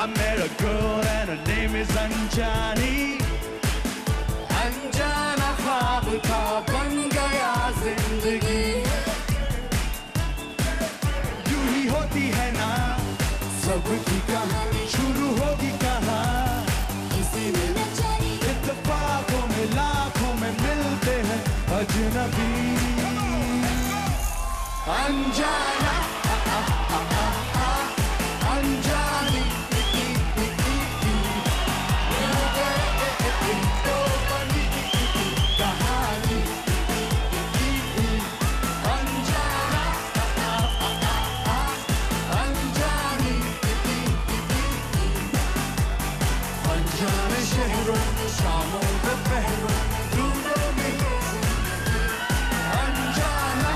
I met a girl and her name is Anjani. Anjana ख्वाब था बन गया जिंदगी. यूं ही होती है ना सबकी कहानी, शुरू होगी कहाँ किसी में न जानी. इत्तेफाकों में लाखों में मिलते हैं अजनबी. Anjana, Anjani, कहानी. Anjani, अनजाने शहरों शामों दोपहरों धूपों में अनजाना.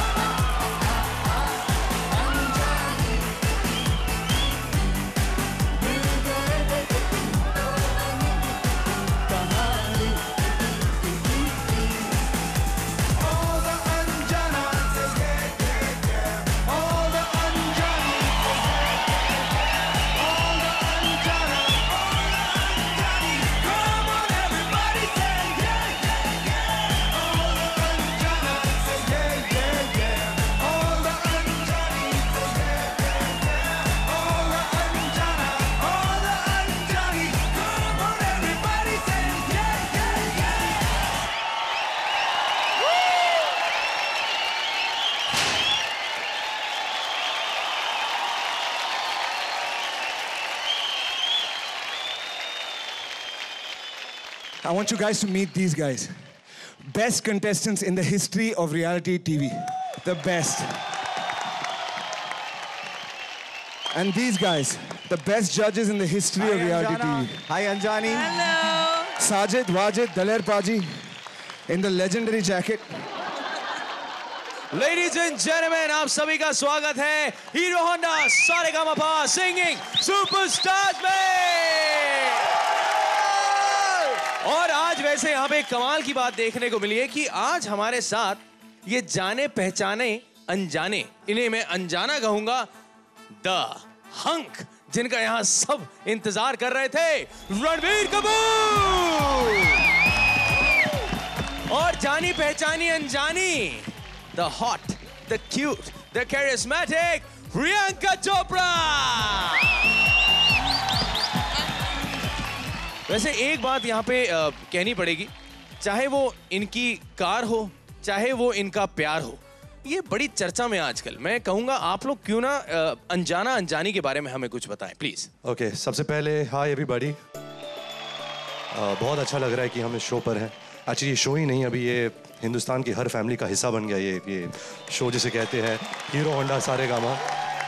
I want you guys to meet these guys. Best contestants in the history of reality TV. The best. And these guys, the best judges in the history of reality TV. Hi, Anjani. Hello. Sajid, Wajid, Daler Paji in the legendary jacket. Ladies and gentlemen, आप सभी का स्वागत है Hero Honda Saregamapa singing superstars में. और आज वैसे यहाँ पे कमाल की बात देखने को मिली है कि आज हमारे साथ ये जाने पहचाने अनजाने, इन्हें मैं अनजाना कहूंगा, द हंक, जिनका यहाँ सब इंतजार कर रहे थे, रणबीर कपूर. और जानी पहचानी अनजानी, the hot, the cute, the charismatic Priyanka Chopra. वैसे एक बात यहाँ पे कहनी पड़ेगी, चाहे वो इनकी कार हो, चाहे वो इनका प्यार हो, ये बड़ी चर्चा में आजकल. मैं कहूँगा आप लोग क्यों ना अनजाना अनजानी के बारे में हमें कुछ बताएं प्लीज. ओके, सबसे पहले हाय एवरीबॉडी. बहुत अच्छा लग रहा है कि हम इस शो पर हैं. एक्चुअली ये शो ही नहीं, अभी ये हिंदुस्तान की हर फैमिली का हिस्सा बन गया ये शो, जिसे कहते हैं हीरो होंडा सारेगामा.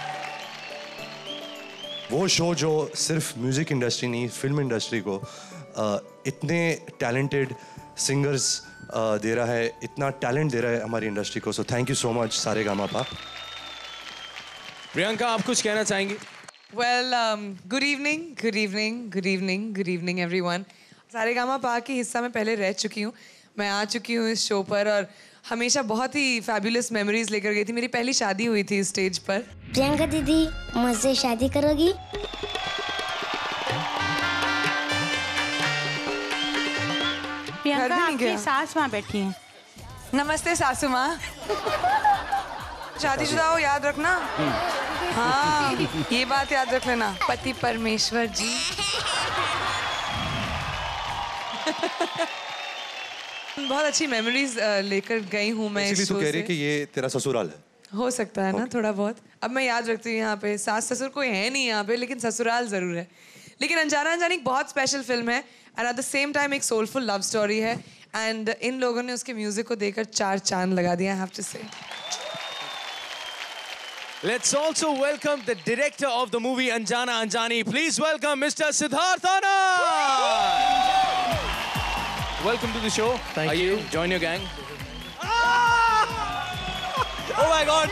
वो शो जो सिर्फ म्यूज़िक इंडस्ट्री नहीं, फिल्म इंडस्ट्री को इतने टैलेंटेड सिंगर्स दे रहा है, इतना टैलेंट दे रहा है हमारी इंडस्ट्री को. So thank you so much Saregamapa. Priyanka, आप कुछ कहना चाहेंगे? Well, good evening, good evening, good evening, good evening everyone. Sa Re Ga Ma Pa के हिस्सा में पहले रह चुकी हूँ. मैं आ चुकी हूँ इस शो पर और हमेशा बहुत ही फैबुलस मेमोरीज लेकर गई थी. मेरी पहली शादी हुई थी स्टेज पर. प्रियंका दीदी, मुझसे शादी करोगी? प्रियंका आपकी सास माँ बैठी हैं. नमस्ते सासू माँ. शादीशुदा हो, याद रखना. हाँ, ये बात याद रख लेना. पति परमेश्वर जी. बहुत अच्छी मेमोरीज लेकर गई हूँ मैं इस शो से. तू कह रही है कि ये तेरा ससुराल है? हो सकता है ना, थोड़ा बहुत. अब मैं याद रखती हूँ यहाँ पे सास ससुर कोई है नहीं यहाँ पे, लेकिन ससुराल जरूर है. लेकिन अनजाना अनजानी एक बहुत स्पेशल फिल्म है and at the same time एक सोलफुल लव स्टोरी है. एंड इन लोगों ने उसके म्यूजिक को देकर 4 चांद लगा दिया, आई हैव टू से. Let's also welcome the director of the movie Anjana Anjani. Please welcome Mr. Siddharth Anand. Welcome to the show. Thank you. Join your gang. Oh my God.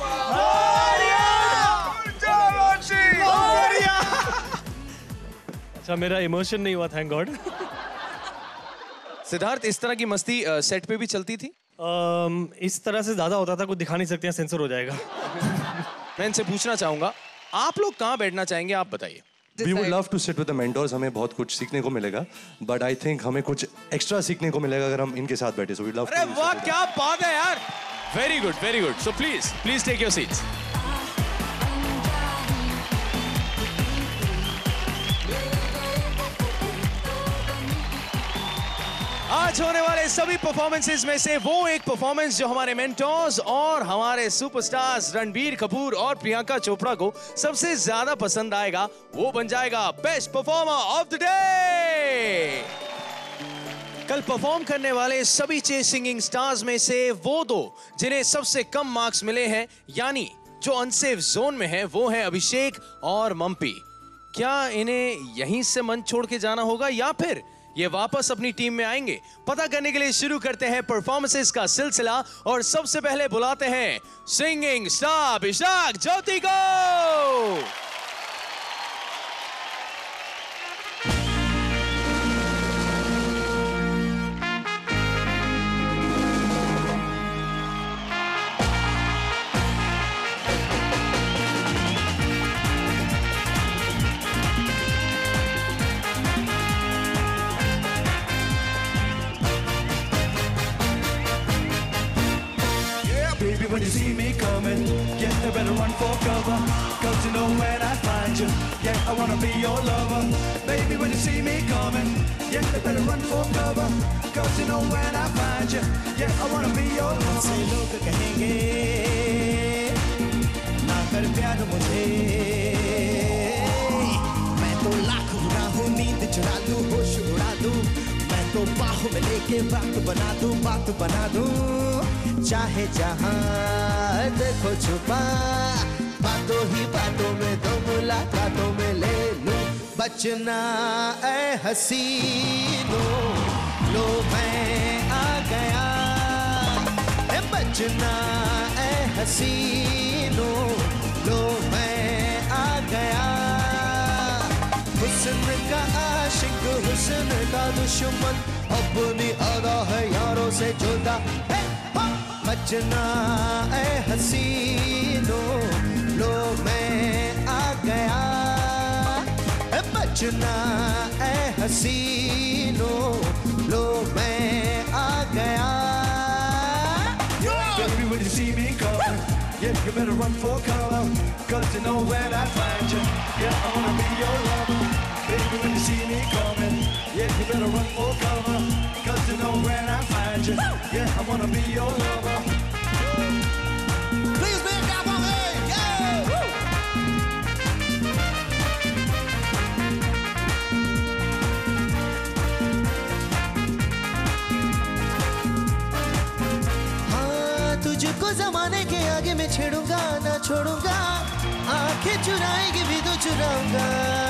अच्छा, मेरा emotion नहीं हुआ, thank God. Siddharth, इस तरह की मस्ती set पे भी चलती थी? इस तरह से ज्यादा होता था, कुछ दिखा नहीं सकते हैं, सेंसर हो जाएगा. मैं इनसे पूछना चाहूंगा, आप लोग कहाँ बैठना चाहेंगे, आप बताइए. We would love to sit with the mentors. हमें बहुत कुछ सीखने को मिलेगा. But I think हमें कुछ extra सीखने को मिलेगा अगर हम इनके साथ बैठे. So we'd love to. अरे वाह क्या बात है यार. Very good, very good. So please take your seats. आज होने वाले सभी परफॉर्मेंसेस में से वो एक परफॉर्मेंस जो हमारे मेंटोर्स और हमारे सुपरस्टार्स रणबीर कपूर और प्रियंका चोपड़ा को सबसे ज्यादा पसंद आएगा, वो बन जाएगा best performer of the day. कल परफॉर्म करने वाले सभी चेस सिंगिंग स्टार्स में से वो दो जिन्हें सबसे कम मार्क्स मिले हैं, यानी जो अनसेफ जोन में है, वो है अभिषेक और मम्पी। क्या इन्हें यहीं से मंच छोड़ के जाना होगा या फिर ये वापस अपनी टीम में आएंगे? पता करने के लिए शुरू करते हैं परफॉर्मेंसेस का सिलसिला और सबसे पहले बुलाते हैं सिंगिंग स्टार अभिषेक ज्योति को। When you see me coming, yeah, you better run for cover, 'cause you know when I find you, yeah, I wanna be your lover. Baby, when you see me coming, yeah, you better run for cover, 'cause you know when I find you, yeah, I wanna be your lover. से लोग कहेंगे ना कर प्यार मुझे, मैं तो लाख बुरा हूँ, नींद चुरा दूँ, होश उड़ा दूँ, मैं तो बाहों में लेके बात बना दूँ, चाहे जहां देखो छुपा, बातों ही बातों में दो मुलाकातों में ले लूं, बचना ऐ हसीनो, लो मैं आ गया, ए बचना ऐ हसीनो, लो मैं आ गया, हुस्न का आशिक हुस्न का दुश्मन, अपनी अदा है यारों से जुदा, बचना ऐ हसीनो, लो मैं आ गया, बचना ऐ हसीनो, लो मैं आ गया। Baby, when you see me coming, yeah, you better run for cover, 'cause you know when I find you, yeah, I wanna be your lover. Baby, when you see me coming, yeah, you better run for cover, 'cause you know when I find you, yeah, I wanna be your lover. Please make that one, hey, yeah! Woo! हाँ, तुझको जमाने के आगे मैं छेड़ूंगा ना छोड़ूंगा, आंखें चुराएगी भी तो चुराऊंगा,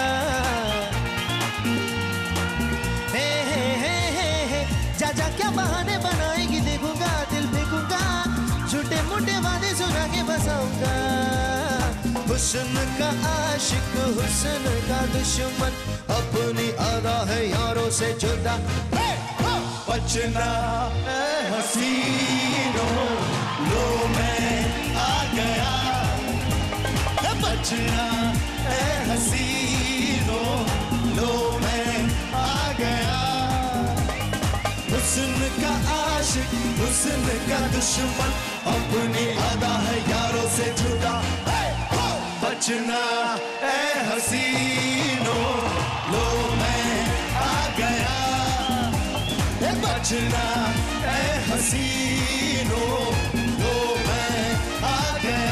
जा क्या बहाने बनाएगी देखूंगा, दिल फेंकूंगा, झूठे मोटे वादे सुना के बसाऊंगा, हुस्न का आशिक हुस्न का दुश्मन, अपनी अदा है यारों से जुदा, बचना ऐ हसीनो, लो मैं आ गया, बचना ऐ हसीनो, लो मैं आ गया, हुस्न का आशिक हुस्न का दुश्मन, अपनी अदा है यारों से जुदा, बचना ऐ हसीनो, लो मैं आ गया, बचना ऐ हसीनो, लो मैं आ गया।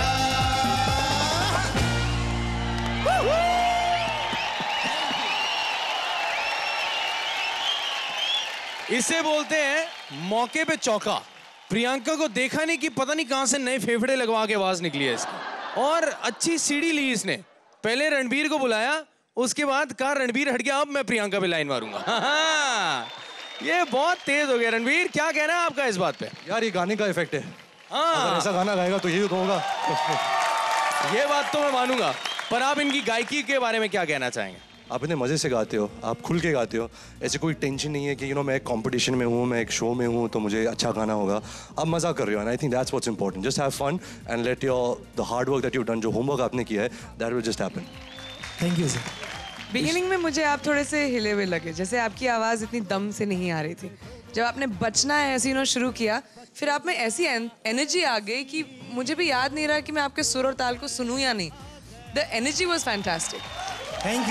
इसे बोलते हैं मौके पे चौका। प्रियंका को देखा नहीं कि पता नहीं कहां से नए फेफड़े लगवा के आवाज निकली है इसकी, और अच्छी सीढ़ी ली इसने। पहले रणबीर को बुलाया, उसके बाद कहा रणबीर हट गया, अब मैं प्रियंका पे लाइन मारूंगा। ये बहुत तेज हो गया। रणबीर, क्या कहना है आपका इस बात पे? यार ये गाने का इफेक्ट है। अगर ऐसा गाना गाएगा तो यही तो होगा। ये बात तो मैं मानूंगा, पर आप इनकी गायकी के बारे में क्या कहना चाहेंगे? आप इतने मजे से गाते हो, आप खुल के गाते हो, ऐसे कोई टेंशन नहीं है कि मैं एक कंपटीशन में हूँ, मैं एक शो में हूँ तो मुझे अच्छा गाना होगा। आप मजा कर रहे हो, and I think that's what's important. Just have fun and let your the hard work that you done, जो होमवर्क आपने किया है, that will just happen. Thank you sir. Beginning में मुझे आप थोड़े से हिले हुए लगे, जैसे आपकी आवाज़ इतनी दम से नहीं आ रही थी। जब आपने बचना है हसीनो शुरू किया, फिर आप में ऐसी एनर्जी आ गई कि मुझे भी याद नहीं रहा कि मैं आपके सुर और ताल को सुनूं या नहीं। The energy was fantastic. Thank you.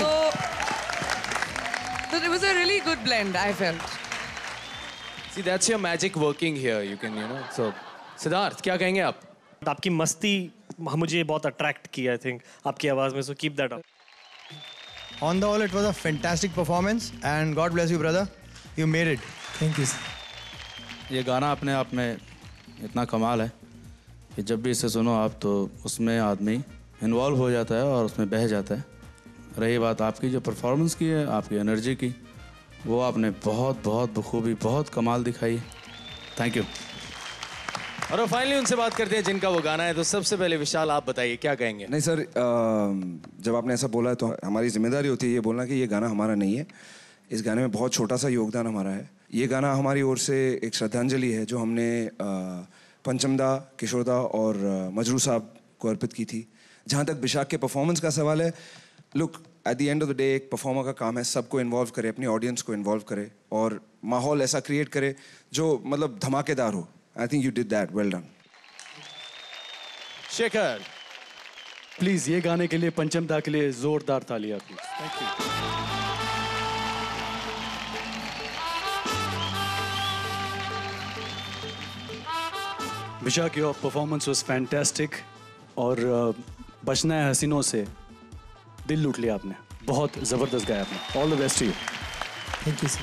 So it was a really good blend, I felt. See, that's your magic working here. You can, So, Siddharth, क्या कहेंगे आप? आपकी मस्ती मुझे बहुत अट्रैक्ट किया, आई थिंक, आपकी आवाज में, so keep that up. On the whole, it was a fantastic performance, and God bless you, brother. You made it. Thank you. ये गाना अपने आप में इतना कमाल है कि जब भी इसे सुनो आप तो उसमें आदमी इन्वॉल्व हो जाता है और उसमें बह जाता है। रही बात आपकी जो परफॉर्मेंस की है, आपकी एनर्जी की, वो आपने बहुत बहुत बखूबी, बहुत कमाल दिखाई। Thank you. और फाइनली उनसे बात करते हैं जिनका वो गाना है। तो सबसे पहले विशाल, आप बताइए क्या कहेंगे? नहीं सर, जब आपने ऐसा बोला है तो हमारी जिम्मेदारी होती है ये बोलना कि ये गाना हमारा नहीं है। इस गाने में बहुत छोटा सा योगदान हमारा है। ये गाना हमारी ओर से एक श्रद्धांजलि है जो हमने पंचमदा, किशोरदा और मजरू साहब को अर्पित की थी। जहाँ तक विशाख के परफॉर्मेंस का सवाल है, look, at the end of the day एक परफॉर्मर का काम है सबको इन्वॉल्व करे, अपनी ऑडियंस को इन्वॉल्व करे और माहौल ऐसा क्रिएट करे जो मतलब धमाकेदार हो। I think you did that, well done. Shekhar, please ये गाने के लिए पंचमदा के लिए जोरदार तालियां please. Thank you. Vishakh, your performance was fantastic और बचना है हसीनों से दिल लूट लिया आपने। बहुत जबरदस्त गाया आपने। All the best to you. Thank you, sir.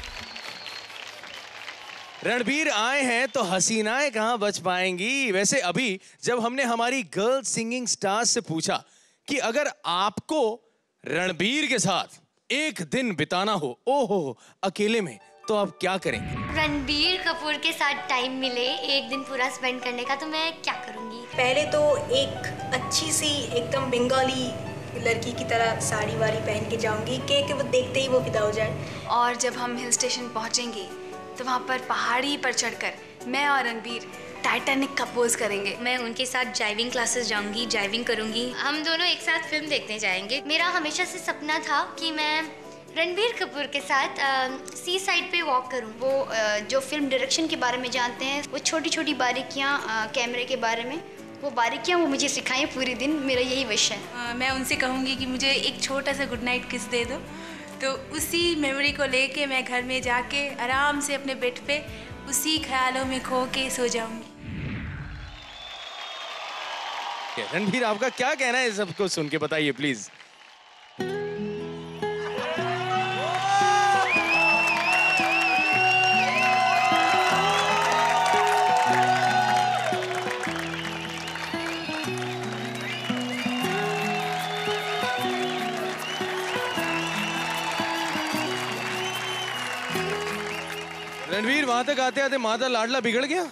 Ranbir आए हैं तो हसीनाएं कहाँ बच पाएंगी। वैसे अभी जब हमने हमारी गर्ल सिंगिंग स्टार्स से पूछा कि अगर आपको रणबीर के साथ एक दिन बिताना हो, ओहो अकेले में, तो आप क्या करेंगे? रणबीर कपूर के साथ टाइम मिले एक दिन पूरा स्पेंड करने का, तो मैं क्या करूँगी? पहले तो एक अच्छी सी एकदम बंगाली लड़की की तरह साड़ी वाड़ी पहन के जाऊंगी कि वो देखते ही वो फिदा हो जाए। और जब हम हिल स्टेशन पहुंचेंगे तो वहाँ पर पहाड़ी पर चढ़कर मैं और रणबीर टाइटैनिक का पोज करेंगे। मैं उनके साथ ड्राइविंग क्लासेस जाऊंगी, ड्राइविंग करूंगी। हम दोनों एक साथ फिल्म देखने जाएंगे। मेरा हमेशा से सपना था कि मैं रणबीर कपूर के साथ सी साइड पे वॉक करूं। वो जो फिल्म डायरेक्शन के बारे में जानते हैं, वो छोटी छोटी बारीकियां कैमरे के बारे में, वो बारीकियां वो मुझे सिखाएं पूरे दिन। मेरा यही विश है। मैं उनसे कहूँगी कि मुझे एक छोटा सा गुड नाइट किस दे दो, तो उसी मेमोरी को लेके मैं घर में जाके आराम से अपने बेड पे उसी ख्यालों में खो के सो जाऊंगी। रणबीर, आपका क्या कहना है सबको सुन के, बताइए प्लीज। रणवीर, वहां तक आते आते माता लाडला बिगड़ गया।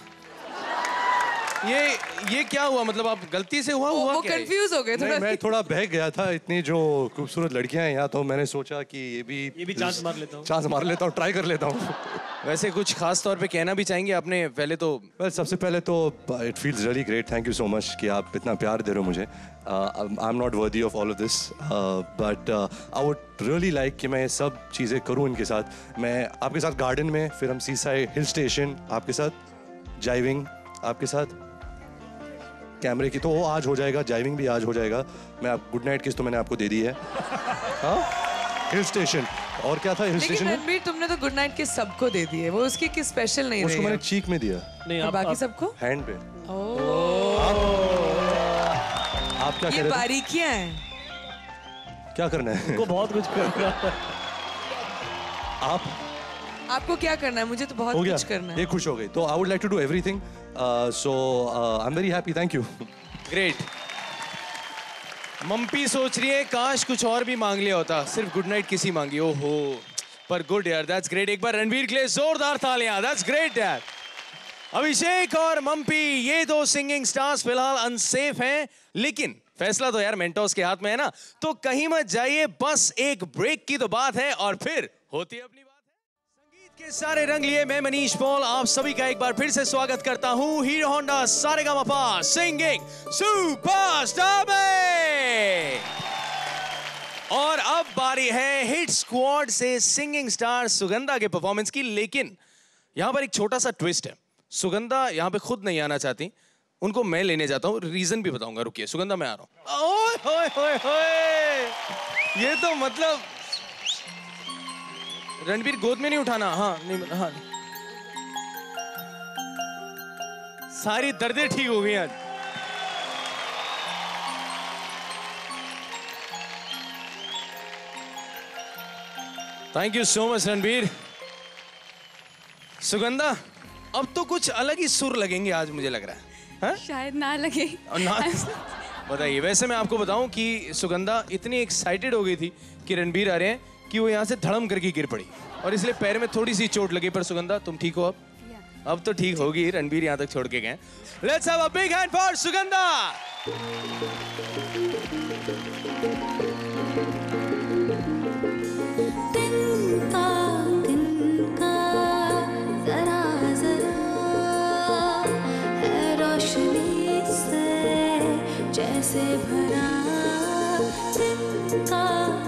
ये क्या हुआ? मतलब आप गलती से हुआ वो कंफ्यूज हो गए थोड़ा। मैं थोड़ा बह गया था। इतनी जो खूबसूरत लड़कियां हैं यहाँ, तो मैंने सोचा कि ये भी चांस मार लेता हूँ। चांस मार लेता हूँ, ट्राई कर लेता हूँ। वैसे कुछ खास तौर पे कहना भी चाहेंगे आपने? पहले तो सबसे पहले तो it feels really great, thank you so much कि आप इतना प्यार दे रहे हो मुझे। I am not worthy of all of this, but I would really like कि मैं ये सब चीज़ें करूँ इनके साथ। मैं आपके साथ गार्डन में, फिर हम सी साइड हिल स्टेशन आपके साथ, ड्राइविंग आपके साथ, कैमरे की तो वो आज हो जाएगा, ड्राइविंग भी आज हो जाएगा। मैं आप गुड नाइट किस तो मैंने आपको दे दी है। हाँ, हिल स्टेशन और क्या था हिल स्टेशन में? रणबीर, तुमने तो गुड नाइट किस सबको दे दी है, वो उसकी किस स्पेशल नहीं रही। उसको मैंने चीक में दिया। नहीं, और बाकी सबको हैंड पे। आप क्या कह रहे थे? बारीकियां हैं। क्या करना है? को बहुत कुछ करना है। आपको क्या करना है? मुझे तो बहुत कुछ करना है। ये खुश हो गई तो I would like to do everything, so I am very happy, thank you. Great. Mampi सोच रही है काश कुछ और भी मांग लिया होता, सिर्फ गुड नाइट किसी मांगी। ओहो, पर गुड यार, दैट्स ग्रेट। एक बार रणबीर के लिए जोरदार तालियां। दैट्स ग्रेट यार। अभिषेक और मम्पी, ये दो सिंगिंग स्टार्स फिलहाल अनसेफ हैं, लेकिन फैसला तो यार मेंटोर्स के हाथ में है ना। तो कहीं मत जाइए, बस एक ब्रेक की तो बात है और फिर होती है अपनी बात है। संगीत के सारे रंग लिए मैं मनीष पॉल आप सभी का एक बार फिर से स्वागत करता हूं Hero Honda Saregamapa singing superstar में। और अब बारी है हिट स्क्वाड से सिंगिंग स्टार सुगंधा के परफॉर्मेंस की, लेकिन यहाँ पर एक छोटा सा ट्विस्ट है। सुगंधा यहाँ पे खुद नहीं आना चाहती, उनको मैं लेने जाता हूँ, रीजन भी बताऊंगा। रुकिए सुगंधा, मैं आ रहा हूँ। ओए होए होए होए, ये तो मतलब रणबीर गोद में नहीं उठाना। हाँ नहीं, हाँ नहीं। सारी दर्दें ठीक हो गई आज। Thank you so much Ranbir. Sugandha, अब तो कुछ अलग ही सुर लगेंगे आज, मुझे लग रहा है। हा? शायद ना लगे। ना बताइए। वैसे मैं आपको बताऊं कि सुगंधा इतनी एक्साइटेड हो गई थी कि रणबीर आ रहे हैं कि वो यहाँ से धड़म करके गिर पड़ी और इसलिए पैर में थोड़ी सी चोट लगी। पर सुगंधा तुम ठीक हो अब तो ठीक होगी। रणबीर यहाँ तक छोड़ के गए। Let's have a big hand for Sugandha. तिनका जरा जरा है रोशनी से जैसे भरा। तिनका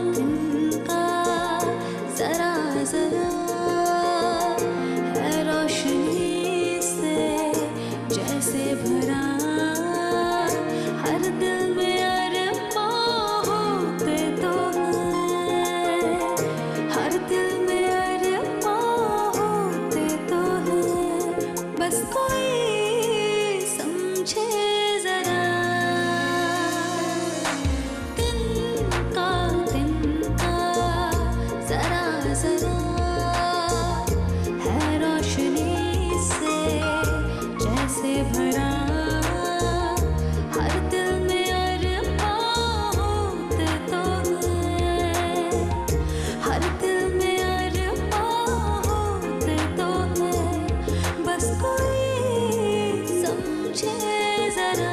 जरा जरा है रोशनी से जैसे भरा। हर दिल में अरमां होते तो हैं, हर दिल में अरमां होते तो हैं, बस कोई समझे जरा। तिनका जरा जरा है रोशनी से जैसे भरा। हर दिल में अरमां होते तो हैं, हर दिल में अरमां होते तो हैं, बस कोई समझे जरा।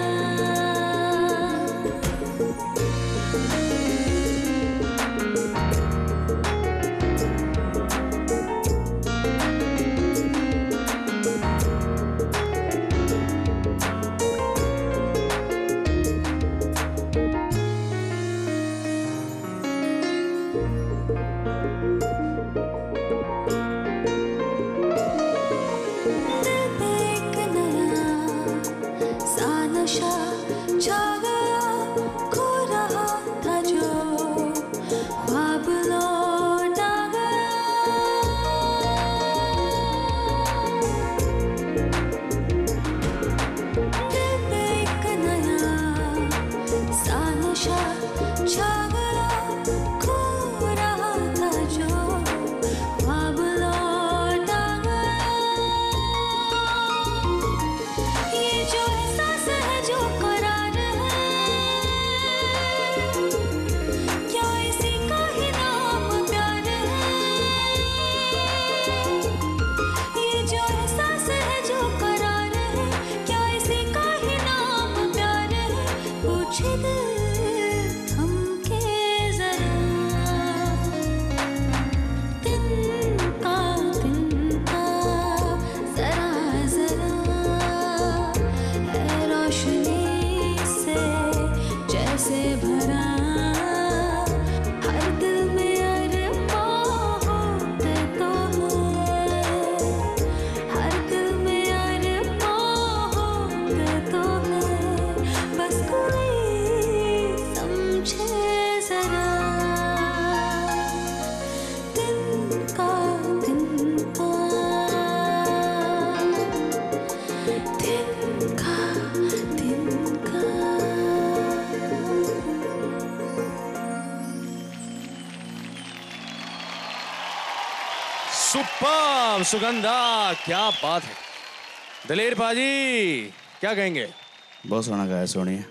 सुपर्ब सुगंधा, क्या बात है। दलेर पाजी क्या कहेंगे? बहुत सोना गाया सोनिया,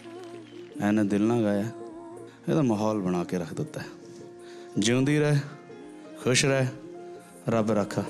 ऐने दिल ना गाया, ये तो माहौल बना के रख देता है। जिंदी रहे, खुश रहे, रब रखा।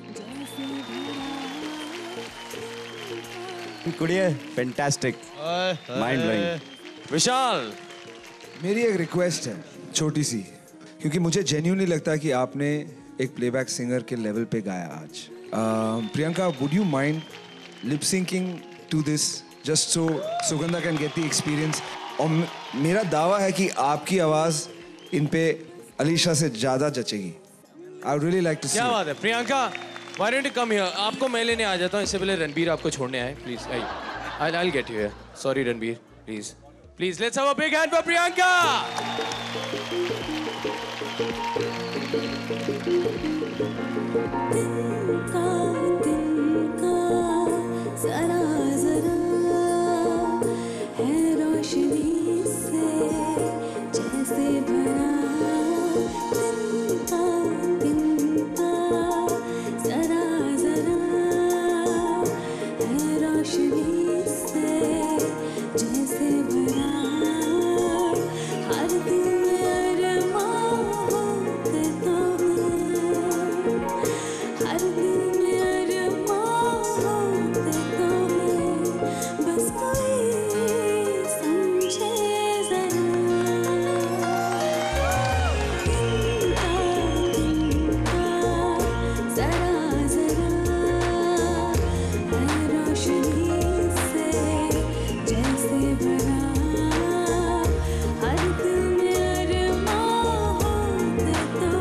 कुड़िए फैंटास्टिक, माइंड ब्लोइंग। विशाल, मेरी एक रिक्वेस्ट है छोटी सी, क्योंकि मुझे जेन्युइनली लगता है कि आपने एक प्लेबैक सिंगर के लेवल पे गाया आज। Priyanka, would you mind lip syncing to this just so Sugandha can get the experience? और मेरा दावा है कि आपकी आवाज़ इन पे अलीशा से ज़्यादा जचेगी। I would really like to see क्या it. बात है Priyanka, why don't you come here? आपको मैं लेने आ जाता हूँ, इससे पहले रणबीर आपको छोड़ने आए, please. I'll get you here. Sorry Ranbir, please. Please, let's have a big hand for Priyanka. जरा जरा है रोशनी से जैसे भरा तिनका जरा जरा है रोशनी से जैसे भरा हर दिल में अरमां होते तो हर दिल में अरमां होते तो बस कोई समझे जरा जरा जरा है रोशनी से जैसे भरा हर दिल में अरमां होते तो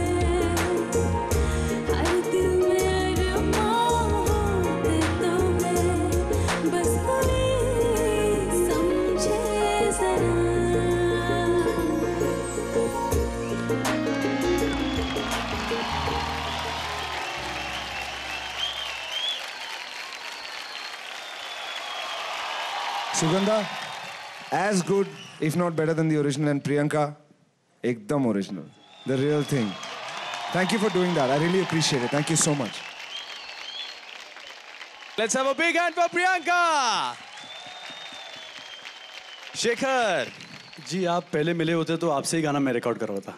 हर दिल में अरमां होते तो बस कोई समझे जरा Sugandha, as good, if not better than the original, and Priyanka, ekdam original, the real thing. Thank you for doing that. I really appreciate it. Thank you so much. Let's have a big hand for Priyanka. Shekhar ji, आप पहले मिले होते तो आपसे ही गाना मैं record करवाता।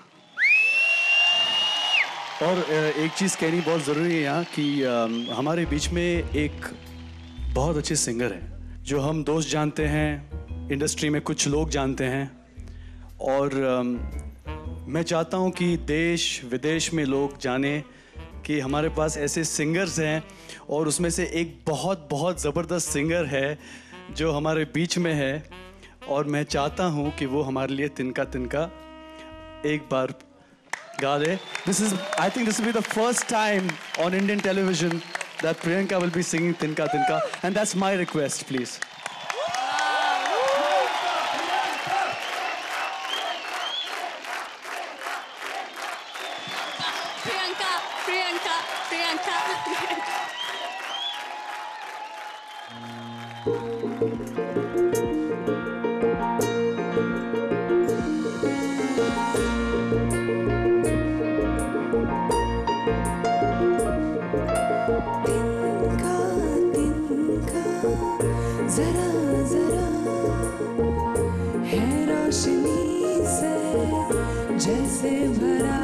और एक चीज़ कहनी बहुत ज़रूरी है यहाँ कि हमारे बीच में एक बहुत अच्छे सिंगर हैं जो हम दोस्त जानते हैं, इंडस्ट्री में कुछ लोग जानते हैं, और मैं चाहता हूँ कि देश विदेश में लोग जाने कि हमारे पास ऐसे सिंगर्स हैं, और उसमें से एक बहुत बहुत ज़बरदस्त सिंगर है जो हमारे बीच में है, और मैं चाहता हूँ कि वो हमारे लिए तिनका तिनका एक बार गा दे। I think this will be the first time on Indian television that Priyanka will be singing Tinka Tinka, and that's my request, please. Priyanka, Priyanka, Priyanka. तिनका तिनका जरा जरा है रोशनी से जैसे भरा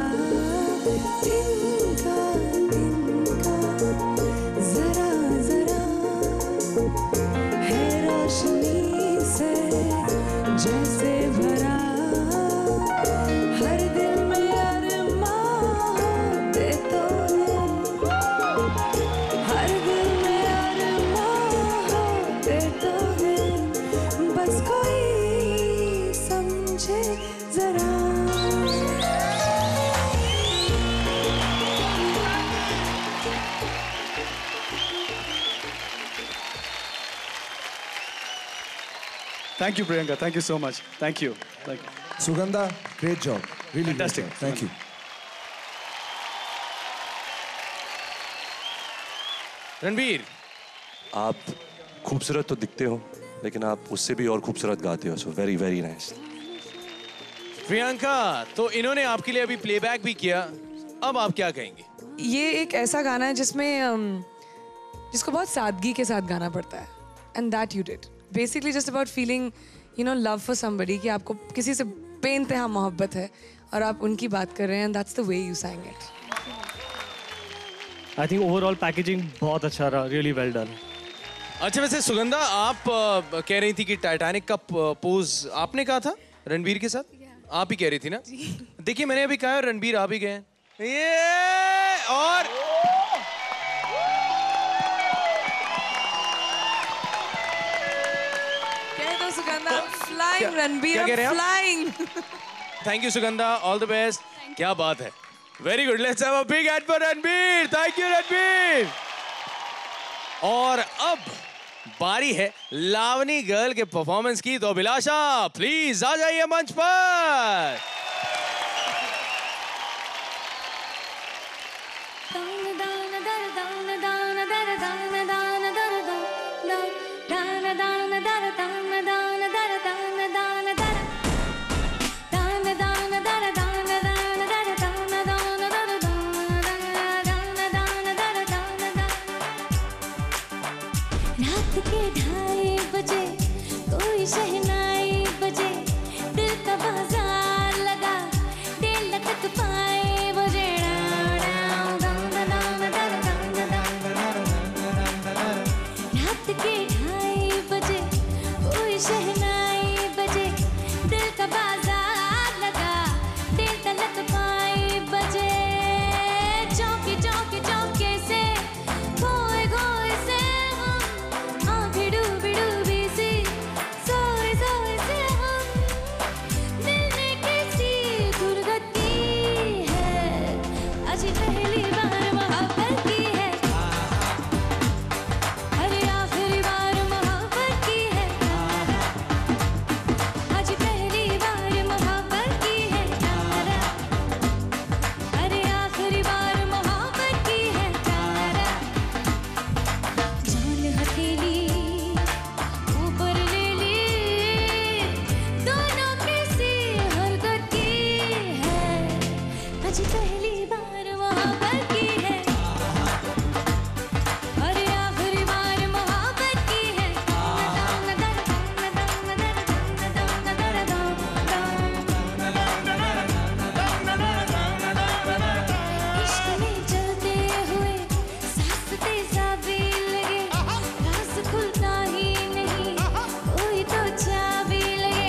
तिनका तिनका जरा जरा है रोशनी से जैसे भरा हर दिल में अरमां होते तो हर दिल में अरमां होते तो बस कोई समझे जरा Thank you, Priyanka. Thank you so much. Thank you. Thank you. Sugandha, great job. Really Fantastic. Great job. Thank you. Ranbir, आप खूबसूरत तो दिखते हो, लेकिन आप उससे भी और खूबसूरत गाते हो, so very very nice. Priyanka, तो इन्होंने आपके लिए अभी प्लेबैक भी किया, अब आप क्या कहेंगे? ये एक ऐसा गाना है जिसमें जिसको बहुत सादगी के साथ गाना पड़ता है, and that you did. Basically just about feeling love for somebody, कि आपको किसी से बेइंतहा मोहब्बत है और आप उनकी बात कर रहे हैं, and that's the way you sang it. I think overall packaging बहुत अच्छा रहा, रियली वेल डन। अच्छा, वैसे सुगंधा, आप कह रही थी कि टाइटैनिक का पोज आपने कहा था रणबीर के साथ, आप ही कह रही थी ना? देखिए, मैंने अभी कहा रणबीर आप ही गए, ये और कह दो Sugandha, flying Ranbir, flying. Thank you Sugandha, all the best. क्या बात है, very good. Let's have a big hand for Ranbir. Thank you Ranbir. और अब बारी है लावनी गर्ल के परफॉर्मेंस की, तो अभिलाषा प्लीज आ जाइए मंच पर। शहनाई बजे, दिल का बाजार लगा, दिल लटक पाए बजे। रात के 2:30 बजे कोई शहनाई बजे, दिल का बाजार लगा, दिल तलक पाए बजे। चौके चौके चौके से गोए गोए से हम आंखें डूबी डूबी सी सोए सोए से हम मिलने कैसी दुर्गति है। आज पहली बार मोहब्बत की है, अरे आखिरी बार मोहब्बत की है। आज पहली बार मोहब्बत की है, अरे आखिरी बार मोहब्बत की है। जान हथेली ऊपर ले ली, दोनों कैसी हरकत की है। आज पहली बार मोहब्बत की है, अरे आखिरी बार मोहब्बत की है। इश्क में चलते हुए सांस तेजा भी लगे, राज खुलता ही नहीं, कोई तो चाबी लगे।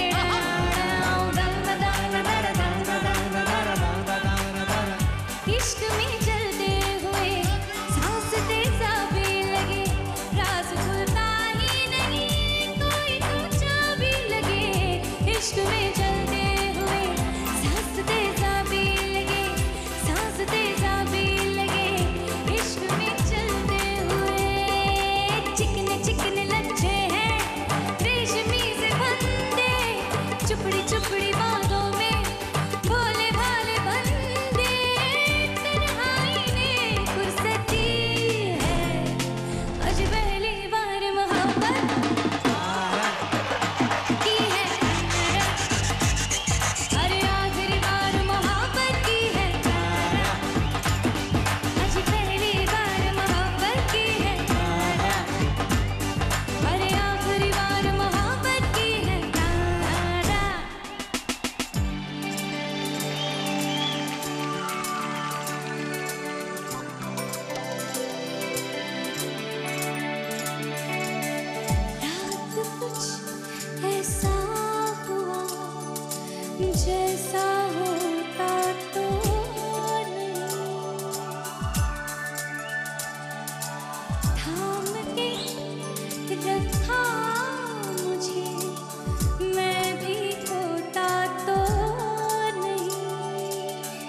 इश्क में चलते हुए सांस तेजा भी लगे, राज खुलता ही नहीं, कोई तो चाबी लगे। इश्क में चलते हुए सांस तेजा भी लगे, सांस तेजा भी लगे। इश्क में चलते हुए चिकने चिकने लच्छे हैं, रेशमी से बंदे, चुपड़ी चुपड़ी बातों में भोले भाले बंदे। तन्हाई ने फुर्सती है, आज पहली बार मोहब्बत की है, अरे आखिरी बार मोहब्बत की है। आज पहली बार मोहब्बत की है, अरे आखिरी बार मोहब्बत की है। रात कुछ ऐसा हुआ जैसा होता तो नहीं, थाम के रखा मुझे, मैं भी होता तो नहीं।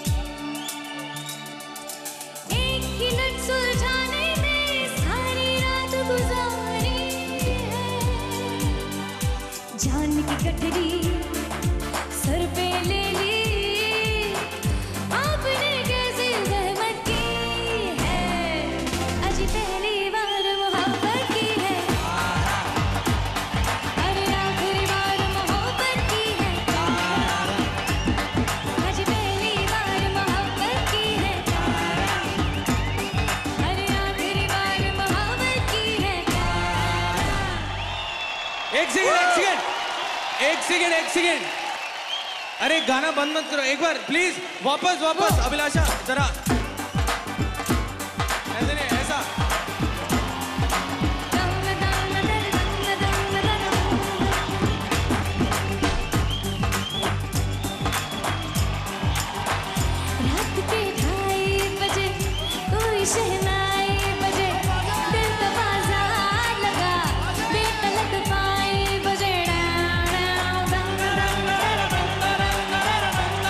एक ही नट सुलझाने में सारी रात गुजारी है। जान की गठरी सर पे ले ली, आपने कैसे जहमत की है। आज पहली बार मोहब्बत की है, अरे आखिरी बार मोहब्बत की है। आज पहली बार मोहब्बत की है, अरे आखिरी बार मोहब्बत की है। एक सेकंड एक सेकंड एक सेकंड एक सेकंड, अरे गाना बंद मत करो, एक बार प्लीज वापस वापस। अभिलाषा जरा ऐसे नहीं, ऐसा। रात के 2:30 बजे कोई शहनाई बजे, दिल का बाजार लगा, दिल तलक पाए बजे।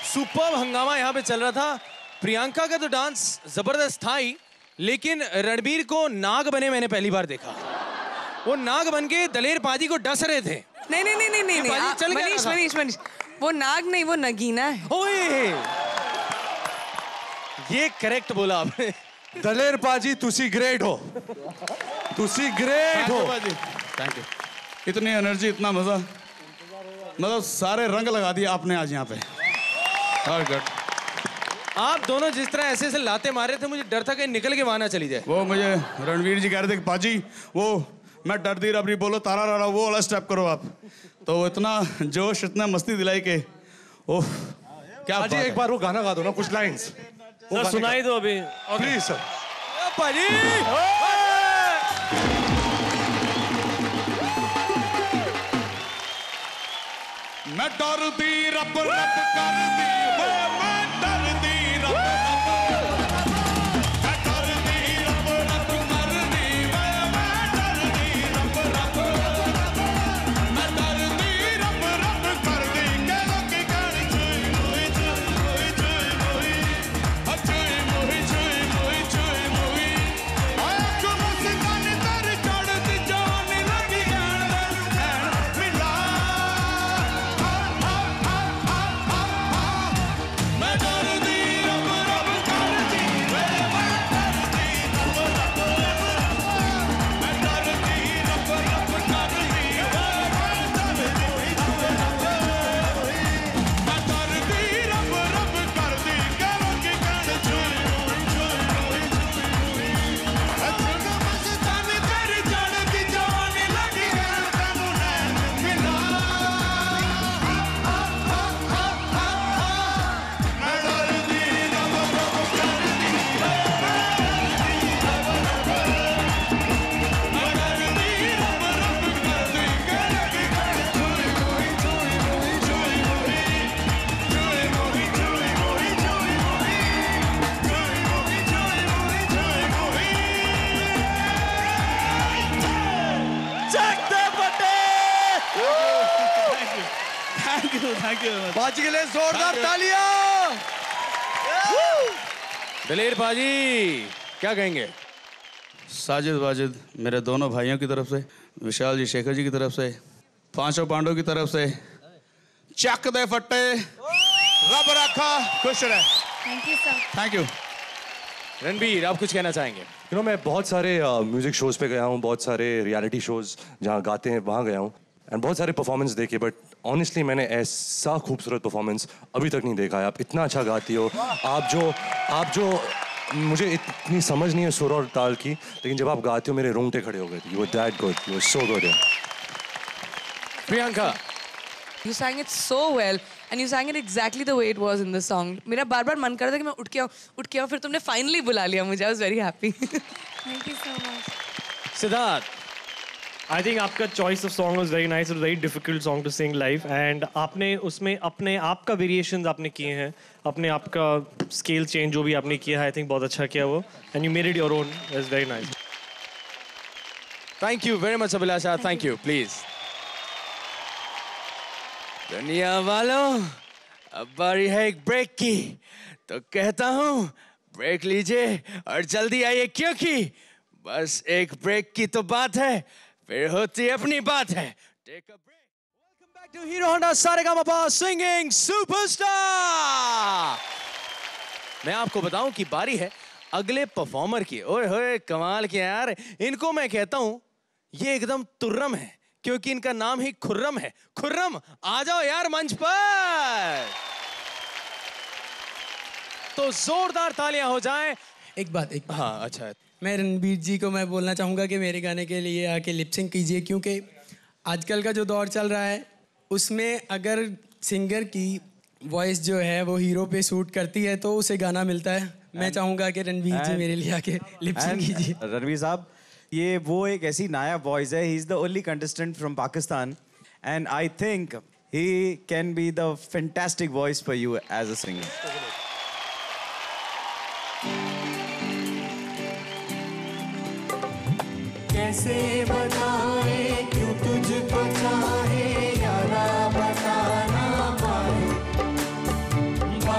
सुपर्ब हंगामा यहाँ पे चल रहा था। प्रियंका का तो डांस जबरदस्त था ही, लेकिन रणबीर को नाग बने मैंने पहली बार देखा। वो नाग बन के दलेर पाजी को डस रहे थे। नहीं नहीं नहीं नहीं नहीं मनीष मनीष मनीष, वो नाग नहीं, वो नगीना है। ओए, ये करेक्ट बोला आपने। दलेर पाजी तुसी ग्रेट हो, तुसी ग्रेट हो। Thank you. इतनी एनर्जी, इतना मजा, मतलब सारे रंग लगा दिए आपने आज यहाँ पे। आप दोनों जिस तरह ऐसे ऐसे लाते मारे थे, मुझे डर था कि निकल के वहां ना चली जाए। वो मुझे रणवीर जी कह रहे थे कि पाजी वो मैं डरती रबरी बोलो तारा रहा वो वाला स्टेप करो आप, तो वो इतना जोश इतना मस्ती दिलाई के ओह क्या पाजी एक बार वो गाना गा दो ना, कुछ लाइंस सर सुनाई दो अभी प्लीज सर। पाजी मैं डरती रब रब करती मैं डरती रब पाजी के लिए जोरदार तालियां। दलेर पाजी क्या कहेंगे? साजिद वाजिद मेरे दोनों भाइयों की तरफ से, विशाल जी शेखर जी की तरफ से, पांचों पांडवों की तरफ से, चक दे फट्टे, रब रखा खुश रहे। Thank you sir. Thank you. Ranbir आप कुछ कहना चाहेंगे? मैं बहुत सारे म्यूजिक शोज पे गया हूँ, बहुत सारे रियलिटी शोज जहाँ गाते हैं वहाँ गया हूँ, एंड बहुत सारे परफॉर्मेंस देखे, बट ऑनेस्टली मैंने ऐसा खूबसूरत परफॉर्मेंस अभी तक नहीं देखा है। आप इतना अच्छा गाती हो, आप जो मुझे इतनी समझ नहीं है सुर और ताल की, लेकिन जब आप गाते हो मेरे रोंगटे खड़े हो गए थे। You were that good, you were so good. Priyanka, You sang it so well and you sang it exactly the way it was in the song. मेरा बार-बार मन कर रहा था कि मैं उठ के आऊँ, फिर तुमने finally बुला लिया मुझे। I was very happy. Thank you so much. Siddharth, I think आपका choice of song was very nice. It was a very difficult song to sing live, and आपने उसमें अपने आप का variations आपने किए हैं, अपने आप का scale change जो भी आपने किया है, I think बहुत अच्छा किया वो, and you made it your own. It was very nice. Thank you very much Abhilasha, thank you, please. दुनिया वालों, अब बारी है एक ब्रेक की, तो कहता हूँ ब्रेक लीजिए और जल्दी आइए, क्योंकि बस एक ब्रेक की तो बात है, फिर होती अपनी बात है। Take a break. Welcome back to Hero Honda Saregama Singing Superstar. मैं आपको बताऊं कि बारी है अगले परफॉर्मर की। ओए होए कमाल किया यार, इनको मैं कहता हूँ ये एकदम तुर्रम है, क्योंकि इनका नाम ही खुर्रम है। खुर्रम आ जाओ यार मंच पर, तो जोरदार तालियां हो जाएं। एक बात हाँ अच्छा, मैं रणबीर जी को मैं बोलना चाहूँगा कि मेरे गाने के लिए आके लिपसिंग कीजिए, क्योंकि आजकल का जो दौर चल रहा है उसमें अगर सिंगर की वॉइस जो है वो हीरो पे सूट करती है तो उसे गाना मिलता है। मैं चाहूँगा कि रणबीर जी मेरे लिए आके लिपसिंग कीजिए। रणबीर साहब, ये वो एक ऐसी नायाब वॉइस है, he is the only contestant from Pakistan and I think he can be the fantastic voice for you as a singer. कैसे बताए क्यों तुझको चाहे यारा, बता ना पाए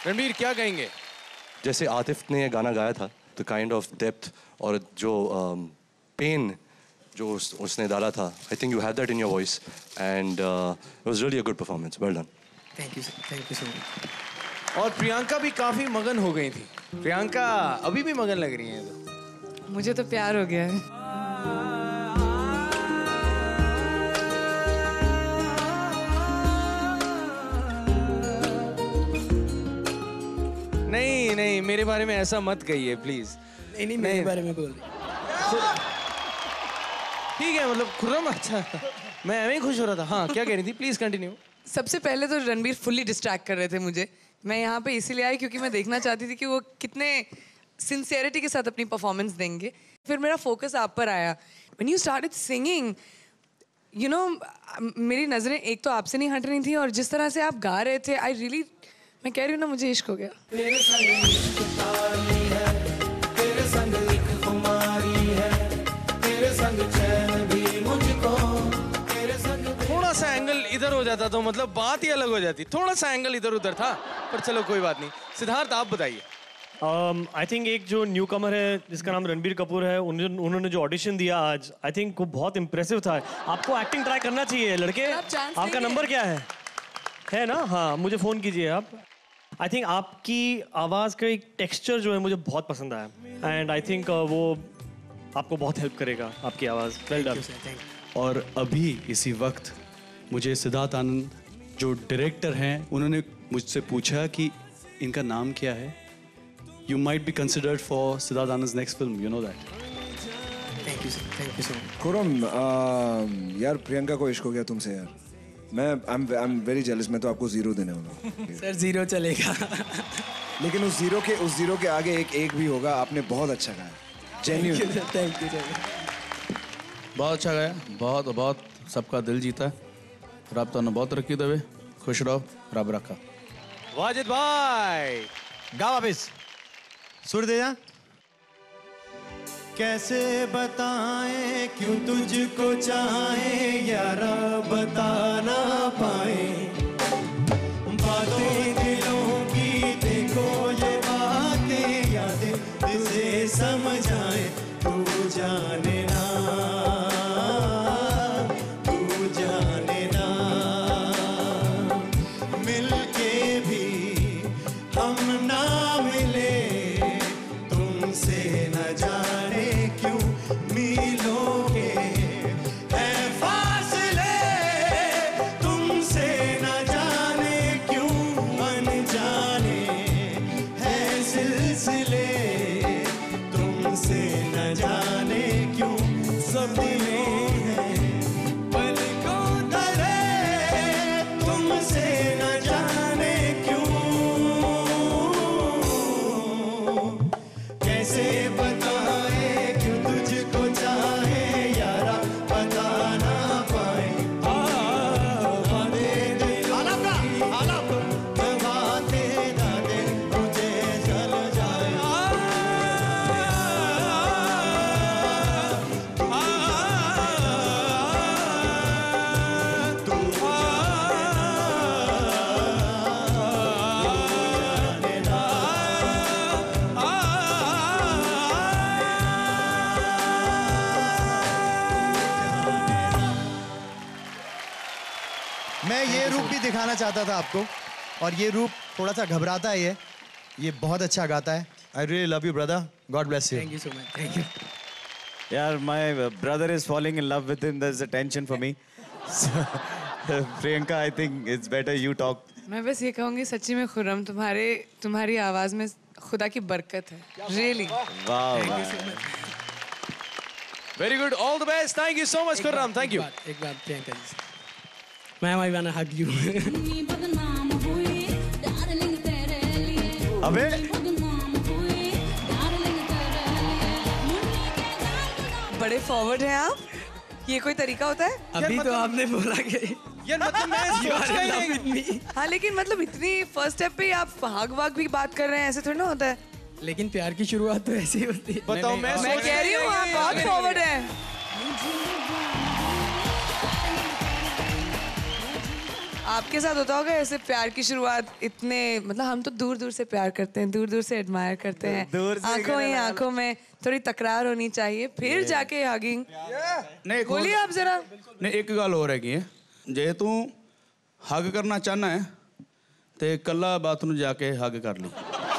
रणबीर क्या कहेंगे? जैसे आतिफ ने ये गाना गाया था, द काइंड ऑफ डेप्थ और जो पेन जो उसने डाला था, I think you had that in your voice and it was really a good performance. Well done. Thank you so much. और प्रियंका भी काफी मगन हो गई थी. प्रियंका अभी भी मगन लग रही है. तो मुझे तो प्यार हो गया है. नहीं नहीं, मेरे बारे में ऐसा मत कहिए प्लीज. नहीं, मेरे बारे में बोल. ठीक है, मतलब खुर्रम अच्छा. मैं ऐਵੇਂ ही खुश हो रहा था. हाँ, क्या कह रही थी? Please continue. सबसे पहले तो रणबीर फुल्ली डिस्ट्रैक्ट कर रहे थे मुझे. मैं यहाँ पे इसीलिए आई क्योंकि मैं देखना चाहती थी कि वो कितने सिंसियरिटी के साथ अपनी परफॉर्मेंस देंगे. फिर मेरा फोकस आप पर आया. When you started singing, you know, मेरी नजरें एक तो आपसे नहीं हट रही थी और जिस तरह से आप गा रहे थे, आई रियली, मैं कह रही हूँ ना, मुझे इश्क हो गया. थोड़ा सा एंगल इधर हो जाता तो मतलब बात ही अलग हो जाती. थोड़ा सा एंगल इधर उधर था, पर चलो कोई बात नहीं. सिद्धार्थ आप बताइए. आई थिंक एक जो न्यू कमर है जिसका नाम रणबीर कपूर है, उन्होंने जो ऑडिशन दिया आज, आई थिंक वो बहुत इम्प्रेसिव था. आपको एक्टिंग ट्राई करना चाहिए लड़के. आपका नंबर क्या है ना? हाँ, मुझे फ़ोन कीजिए आप. आई थिंक आपकी आवाज़ का एक टेक्सचर जो है मुझे बहुत पसंद आया एंड आई थिंक वो आपको बहुत हेल्प करेगा, आपकी आवाज़. Well done. और अभी इसी वक्त मुझे सिद्धार्थ आनंद जो डायरेक्टर हैं, उन्होंने मुझसे पूछा कि इनका नाम क्या है. You might be considered for Siddharth Anand's next film. You know that. Thank you so much. Khurram, यार प्रियंका को इश्क हो गया तुमसे यार. मैं I'm very jealous. मैं तो आपको 0 देने वाला हूँ. सर 0 चलेगा. लेकिन उस जीरो के आगे एक भी होगा. आपने बहुत अच्छा गाया. Genuine. Thank you. बहुत अच्छा गाया. बहुत सबका दिल जीता. रब तो बहुत तरक्की देवे. खुश रहो. रब रखा. वाजिद भाई गा वापिस. सुर दे जा. कैसे बताएं क्यों तुझको चाहें यारा, बता ना पाए. बातें दिलों की देखो ये बातें, यादें तुझे समझाएं. तू जाने ना, तू जाने ना, मिलके भी हम ना मिले. तुमसे न जाने क्यों मीलों के हैं फासले. तुमसे न जाने क्यों अनजाने हैं सिलसिले. तुमसे न जाने क्यों सपने हैं पलकों तले. तुमसे न जाने क्यों. कैसे बताए क्यों तुझको चाहे यारा, बता ना पाए. बातें दादे तुझे जल जाए. मैं ये रूप भी दिखाना चाहता था आपको, और ये रूप थोड़ा सा घबराता है. ये बहुत अच्छा गाता है. I really love you brother. God bless you. Thank you so much. Thank you. यार my brother is falling in love with him. There's a tension for me. Priyanka, I think it's better you talk. मैं बस ये कहूँगी, सच्ची में खुर्रम, तुम्हारी आवाज़ में खुदा की बरकत है. Really. Wow. Very good. All the best. Thank you so much Khurram. Thank you. एक बात Priyanka ji, ma'am I want to hug you. अबे बड़े फॉरवर्ड हैं आप. ये कोई तरीका होता है? अभी तो आपने बोला कि यार मतलब मैं सोच नहीं. हाँ, लेकिन मतलब इतनी फर्स्ट स्टेप पे आप भाग भाग भी बात कर रहे हैं, ऐसे थोड़ी ना होता है. लेकिन प्यार की शुरुआत तो ऐसे ही होती है. बताओ. मैं कह रही हूँ आप बहुत फॉरवर्ड हैं. आपके साथ होता होगा ऐसे प्यार की शुरुआत इतने मतलब हम तो दूर दूर से प्यार करते हैं, दूर दूर से एडमायर करते हैं, दूर से आंखों ही आंखों में थोड़ी तकरार होनी चाहिए, फिर जाके हगिंग। नहीं बोलिए आप जरा। नहीं एक गल हो रही है, जे तू हग करना चाहना है तो कला बाथरूम जाके हग कर ली।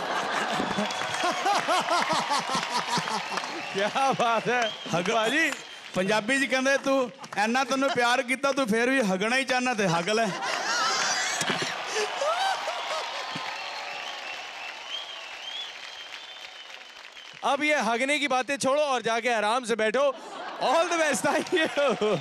क्या बात है हग भाजी पंजाबी जी कहते तू इन्ना तेन प्यार किया तू फिर भी हगना ही चाहना तो हग ले। अब ये हगने की बातें छोड़ो और जाके आराम से बैठो। All the best, thank you.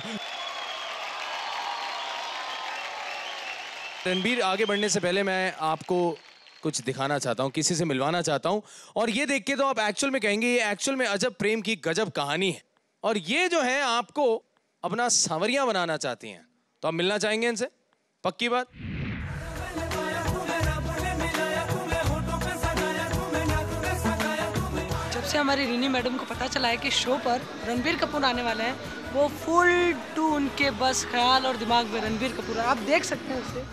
Ranbir, आगे बढ़ने से पहले मैं आपको कुछ दिखाना चाहता हूँ, किसी से मिलवाना चाहता हूँ, और ये देख के तो आप एक्चुअल में कहेंगे ये एक्चुअल में अजब प्रेम की गजब कहानी है। और ये जो है आपको अपना सांवरिया बनाना चाहती हैं, तो आप मिलना चाहेंगे इनसे? पक्की बात? जब से हमारी रीनी मैडम को पता चला है कि शो पर रणबीर कपूर आने वाले हैं, वो फुल टू उनके बस ख्याल और दिमाग में रणबीर कपूर है। आप देख सकते हैं उसे।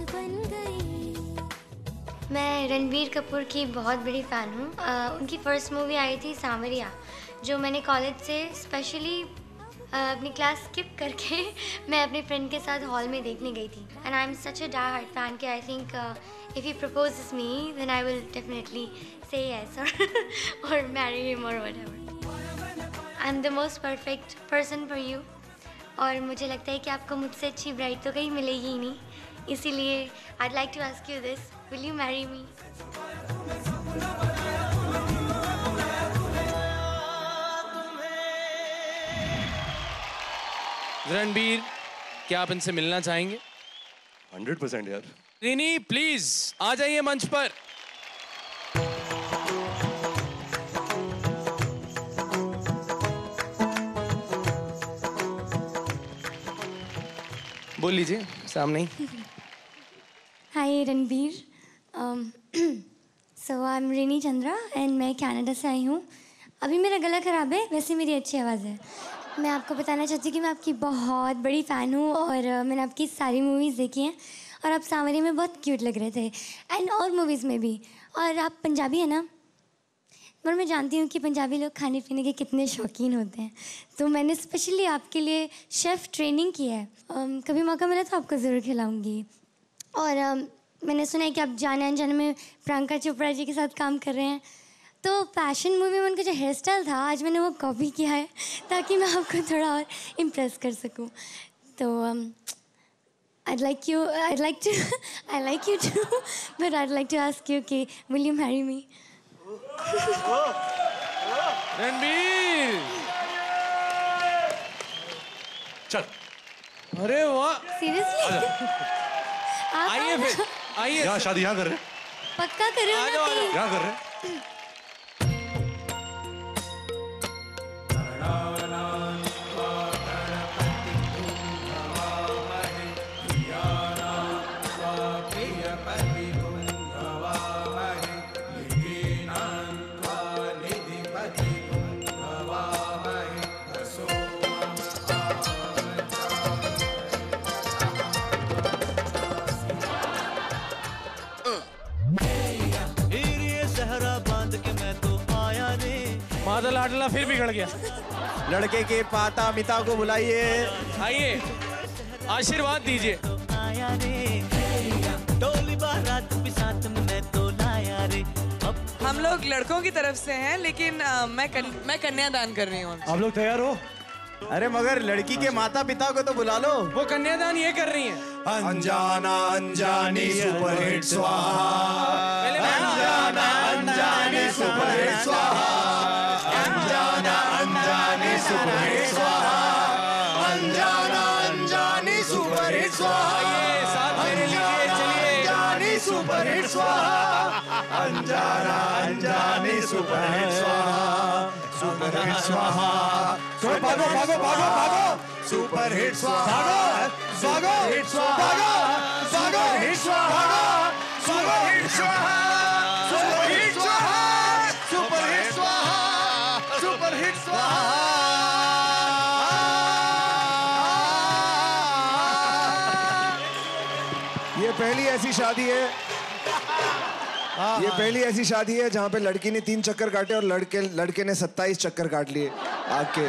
मैं रणबीर कपूर की बहुत बड़ी फ़ैन हूँ। उनकी फर्स्ट मूवी आई थी सांवरिया, जो मैंने कॉलेज से स्पेशली अपनी क्लास स्किप करके मैं अपने फ्रेंड के साथ हॉल में देखने गई थी। And I am such a die hard fan कि I think if he proposes me then I will definitely say yes और मैरी हिम और whatever. I am the most perfect person for you. और मुझे लगता है कि आपको मुझसे अच्छी ब्राइड तो कहीं मिलेगी ही नहीं, इसीलिए I'd like to ask you this, will you marry me? Ranbir, क्या आप इनसे मिलना चाहेंगे? 100% यार। रीनी प्लीज आ जाइए मंच पर। बोल लीजिए सामने ही। Hi Ranbir, so I am Rini Chandra and मैं कनाडा से आई हूँ। अभी मेरा गला ख़राब है, वैसे मेरी अच्छी आवाज़ है। मैं आपको बताना चाहती हूँ कि मैं आपकी बहुत बड़ी फ़ैन हूँ और मैंने आपकी सारी मूवीज़ देखी हैं और आप सांवरिया में बहुत क्यूट लग रहे थे एंड और मूवीज़ में भी। और आप पंजाबी है ना, पर मैं जानती हूँ कि पंजाबी लोग खाने पीने के कितने शौकीन होते हैं, तो मैंने स्पेशली आपके लिए शेफ़ ट्रेनिंग की है। कभी मौका मिला तो आपको ज़रूर खिलाऊँगी। और मैंने सुना है कि आप जाने अनजाने में प्रियंका चोपड़ा जी के साथ काम कर रहे हैं, तो पैशन मूवी में उनका जो हेयर स्टाइल था आज मैंने वो कॉपी किया है ताकि मैं आपको थोड़ा और इम्प्रेस कर सकूं। तो I'd like you too, but I'd like to ask you, okay, will you marry me? Ranbir, चल। अरे वाह, सीरियसली? आइए फिर, आइए। यहाँ शादी यहाँ कर रहे? पक्का करो ना कि? यहाँ कर रहे? मादल आडला फिर बिगड़ गया। लड़के के माता पिता को बुलाइए, आइए आशीर्वाद दीजिए। हम लोग लड़कों की तरफ से हैं, लेकिन मैं कन्यादान कर रही हूँ। आप लोग तैयार हो? अरे मगर लड़की के माता पिता को तो बुला लो। वो कन्यादान ये कर रही हैं। अनजाना अनजानी सुपरहिट स्वाहा, अनजाना अनजानी सुपरहिट स्वाहा, अनजाना अनजानी सुपरहिट स्वाहा, अनजाना अनजानी सुपरहिट स्वाहा। आइए साथ मेरे लीजिए, चलिए। अनजानी सुपरहिट स्वाहा, अनजाना अनजानी सुपरहिट स्वाहा, सुपरहिट स्वाहा। भागो भागो भागो भागो, सुपरहिट स्वाहा, भागो हिट स्वाहा, भागो हिट स्वाहा, सुपरहिट स्वाहा, सुपरहिट स्वाहा, सुपरहिट स्वाहा, सुपरहिट स्वाहा। ऐसी शादी है, ये पहली ऐसी शादी है जहाँ पे लड़की ने 3 चक्कर काटे और लड़के ने 27 चक्कर काट लिए आग के।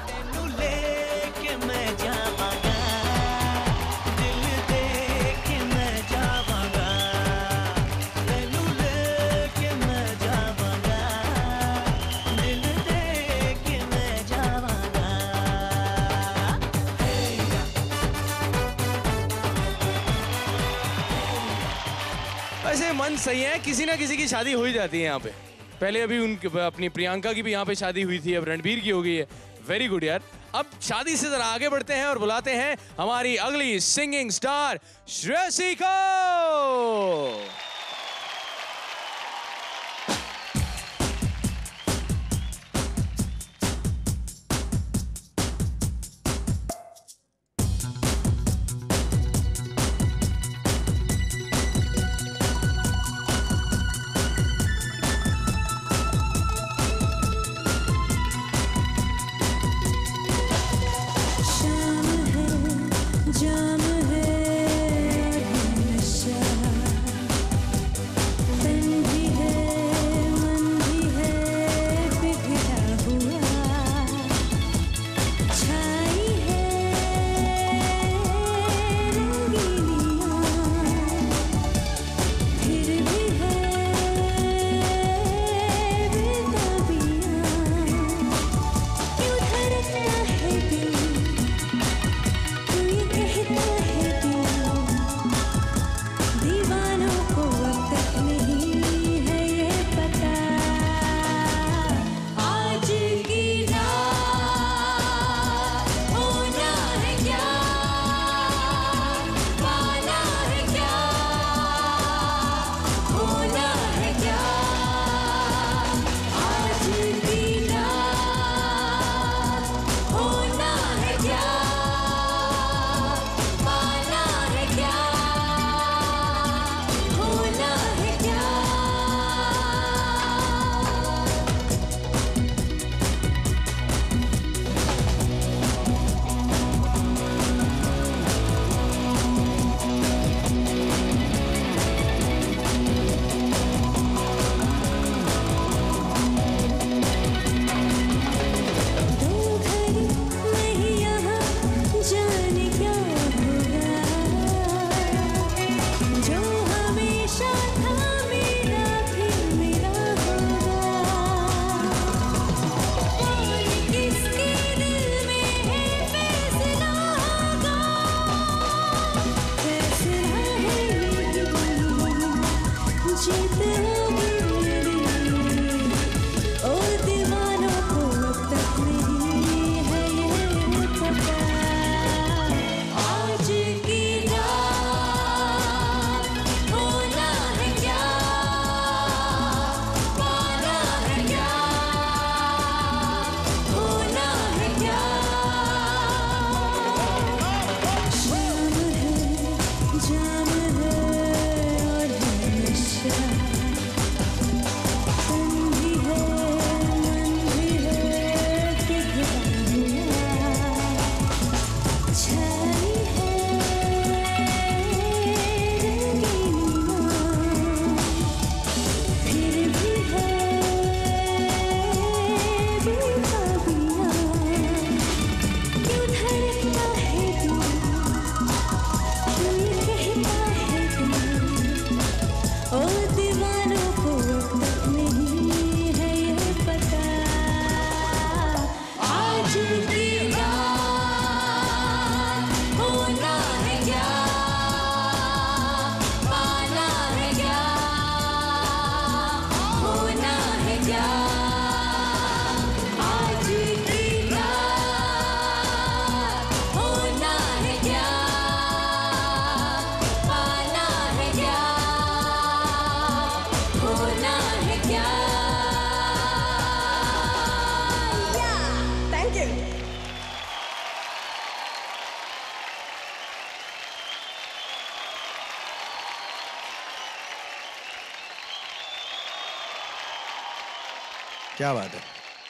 वैसे मन सही है, किसी ना किसी की शादी हो ही जाती है यहाँ पे। पहले अभी उनकी अपनी प्रियंका की भी यहाँ पे शादी हुई थी, अब रणबीर की हो गई है। वेरी गुड यार। अब शादी से जरा आगे बढ़ते हैं और बुलाते हैं हमारी अगली सिंगिंग स्टार श्रेयसी को। जाम है नशा, क्या बात है।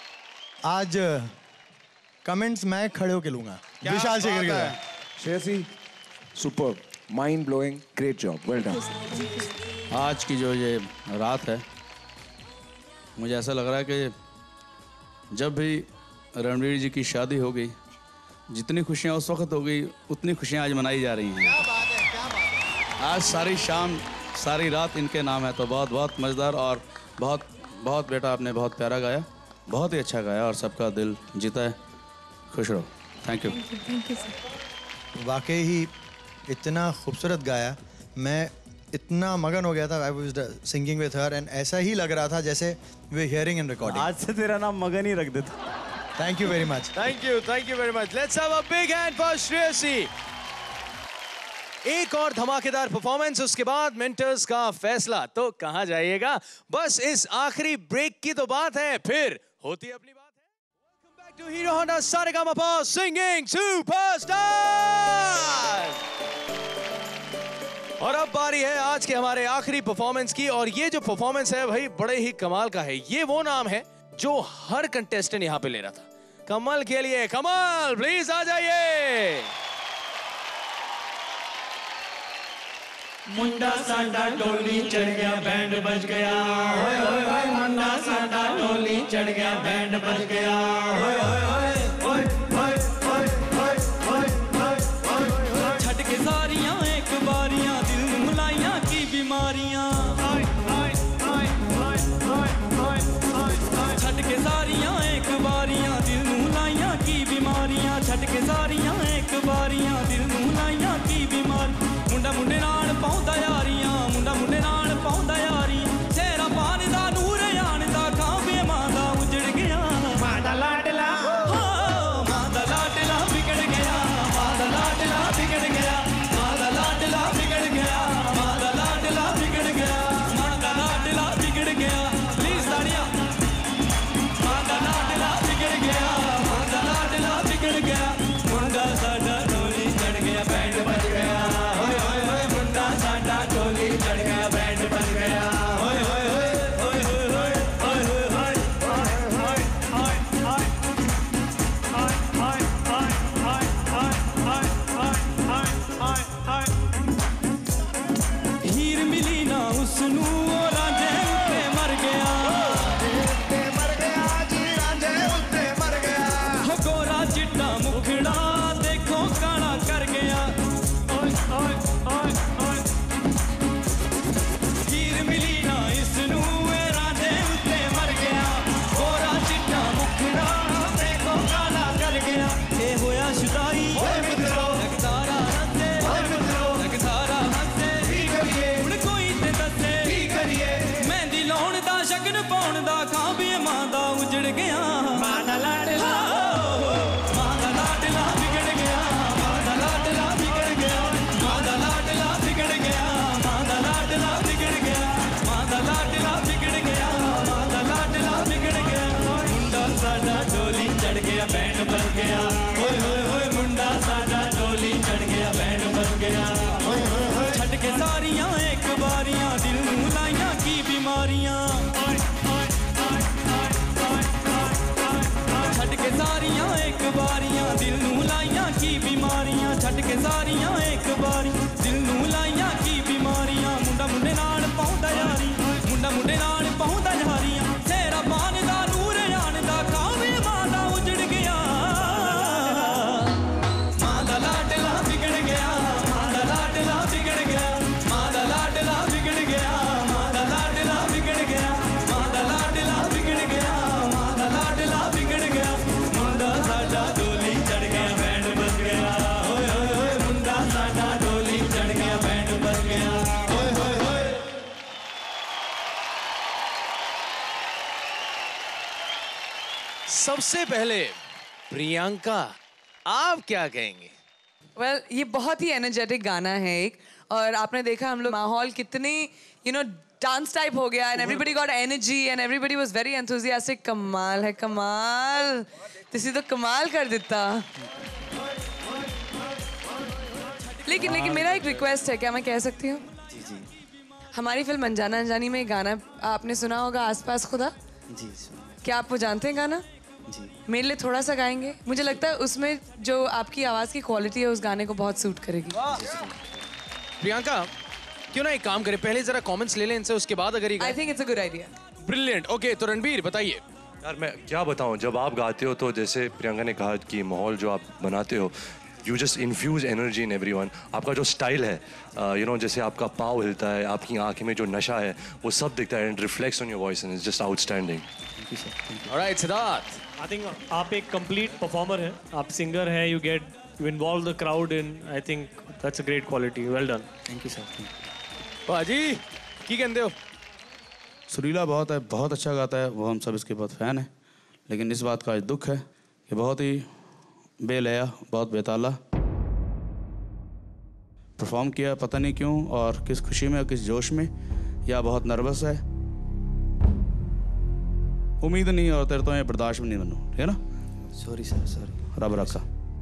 आज कमेंट्स मैं खड़े होके लूंगा। विशाल शेखर के Shreyasi super. Mind blowing, great job, well done. आज की जो ये रात है, मुझे ऐसा लग रहा है कि जब भी रणवीर जी की शादी हो गई, जितनी खुशियाँ उस वक्त हो गई उतनी खुशियाँ आज मनाई जा रही हैं। आज सारी शाम सारी रात इनके नाम है, तो बहुत बहुत मज़ेदार और बहुत बहुत बेटा आपने बहुत प्यारा गाया, बहुत ही अच्छा गाया और सबका दिल जीता है। खुश रहो। Thank you. वाकई ही इतना खूबसूरत गाया, मैं इतना मगन हो गया था। I was singing with her and ऐसा ही लग रहा था जैसे वी हियरिंग इन रिकॉर्डिंग। आज से तेरा नाम मगन ही रख देता। Thank you very much. Thank you very much. Let's have a big hand for Shreyasi. एक और धमाकेदार परफॉर्मेंस, उसके बाद मेंटर्स का फैसला। तो कहां जाइएगा, बस इस आखिरी ब्रेक की तो बात है, फिर होती अपनी बात है। Welcome back to Hero Honda Saregamapa singing superstar. और अब बारी है आज के हमारे आखिरी परफॉर्मेंस की, और ये जो परफॉर्मेंस है भाई बड़े ही कमाल का है। ये वो नाम है जो हर कंटेस्टेंट यहाँ पे ले रहा था। कमल के लिए कमल प्लीज आ जाइए। मुंडा साडा डोली चढ़ गया बैंड बज गया, होय होय होय। मुंडा साडा डोली चढ़ गया बैंड बज गया, होय होय होय होय होय होय होय होय होय। छट के सारियां एक बारियां, दिल मुलाइयां की बीमारियां। छट के सारियां एक बारियां, दिल मुलाइयां की बीमारियां। छट के सारियां एक बारियां, दिल मुलाइयां की बीमारी। मुंडा मुंडे नाल पाउंदा यारियां, मुंडा मुंडे नाल पाउंदा यारियां। चेहरा पानी दा नूर आन दा, खांबे मां दा उजड़ गया। मां दा लाडला मां दा लाडला बिगड़ गया, मां दा लाडला बिगड़ गया, मां दा लाडला बिगड़ गया, मां दा लाडला बिगड़ गया, मां दा लाडला बिगड़ गया। प्लीज ताड़ियां। मां दा लाडला बिगड़ गया, मां दा लाडला बिगड़ गया। मुंडा साडा डोली चढ़ गया बैंड बज गया, होय होय होय। मुंडा साडा डोली चढ़ गया बैंड बज गया, होय होय होय होय होय होय होय होय होय होय होय होय। हीर मिली ना उसनू, ओ रांझे उत्ते मर गया, मर गया जी रांझे उत्ते मर गया। हो गोरा चिट्टा मुखड़ा देखो काला कर गया, ओए ओए ओए ओए। हीर मिली ना इसनू, ए रांझे उत्ते मर गया। गोरा चिट्टा मुखड़ा देखो काला कर गया। ए होया शुदाई ओए मित्रो, लगतारा हंसे ओए मित्रो, लगतारा हंसे। की करिए हुण कोई ते दसे, की करिए। मेहंदी लाउण दा शगन पाउण दा, खांबे मां दा उजड़ गया। मां दा लाडला मां दा लाडला बिगड़ गया, मां दा लाडला बिगड़ गया, मां दा लाडला बिगड़ गया, मां दा लाडला बिगड़ गया, मां दा लाडला बिगड़ गया, मां दा लाडला बिगड़ गया। मुंडा साडा डोली चढ़ गया बैंड बज गया, होय होय होय। मुंडा साडा डोली चढ़ गया बैंड बज गया, होय होय होय। छट के सारियां एक बारियां, दिल नूं लाइयां की बीमारियां। छट के सारियां एक बारियां, दिल नूं लाइयां की बीमारियां। छट के सारियां एक बारी, दिल नूं लाइयां की बीमारियां। मुंडा मुंडे नाल पाउंदा यारी, मुंडा मुंडे नाल पाउंदा यारियां। चेहरा पान दा नूर आन दा, खावे मां दा उजड़ गया। मां दा लाडला बिगड़ गया, मां दा लाडला बिगड़ गया, मां दा लाडला बिगड़ गया, मां दा लाडला बिगड़ गया, मां दा लाडला बिगड़ गया, मां दा लाडला बिगड़ गया। मुंडा साडा डोली चढ़ गया बैंड बज गया, होय होय होय। मुंडा साडा डोली चढ़ गया बैंड बज गया, होय होय होय। सबसे पहले प्रियंका, आप क्या कहेंगे? Well, ये बहुत ही एनर्जेटिक गाना है एक, और आपने देखा हम लोग माहौल कितनी डांस टाइप हो गया, and everybody got energy and everybody was very enthusiastic. कमाल है, कमाल। तुसी तो कमाल कर देता। लेकिन मेरा एक रिक्वेस्ट है, क्या मैं कह सकती हूँ? जी जी हमारी फिल्म अनजाना अनजानी में गाना आपने सुना होगा, आसपास खुदा। जी क्या आप वो जानते हैं गाना? जी। मेरे लिए थोड़ा सा गाएंगे? मुझे लगता है उसमें जो आपकी आवाज़ की क्वालिटी है उस गाने को बहुत सूट करेगी। प्रियंका, क्यों ना एक काम करें, पहले जरा कमेंट्स ले लें इनसे, उसके बाद अगर ये I think it's a good idea. Brilliant. Okay, तो रणबीर बताइए। यार मैं क्या बताऊं, जब आप गाते हो तो जैसे प्रियंका ने कहा कि माहौल जो आप बनाते हो, you just infuse energy in everyone. आपका जो स्टाइल है, यू नो, जैसे आपका पाँव हिलता है, आपकी आंखें में जो नशा है, वो सब दिखता है and reflects on your voice and it's just outstanding. Alright Siddharth, I think आप एक कंप्लीट परफॉर्मर हैं, आप सिंगर हैं, you involve the crowd in, I think that's a great quality, well done. Thank you sir. बाजी की कहते हो? सुरीला बहुत है, बहुत अच्छा गाता है, वो हम सब इसके बहुत फ़ैन हैं, लेकिन इस बात का आज दुख है कि बहुत ही बेलया, बहुत बेताला परफॉर्म किया, पता नहीं क्यों और किस खुशी में और किस जोश में, या बहुत नर्वस है, उम्मीद नहीं और तेरे तो ये बर्दाश्त भी नहीं बनू, ठीक है ना? Sorry sir, sorry. रब रखा।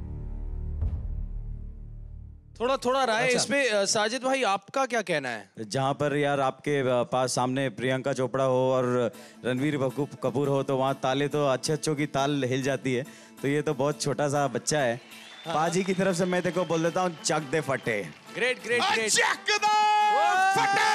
थोड़ा थोड़ा राय इस पे। साजिद भाई, आपका क्या कहना है? जहाँ पर यार आपके पास सामने प्रियंका चोपड़ा हो और रणवीर कपूर हो, तो वहाँ ताले तो अच्छों की ताल हिल जाती है। तो ये तो बहुत छोटा सा बच्चा है। पाजी की तरफ से मैं देखो बोल देता हूँ, चक दे फटे। Great great great. चक दे फटे।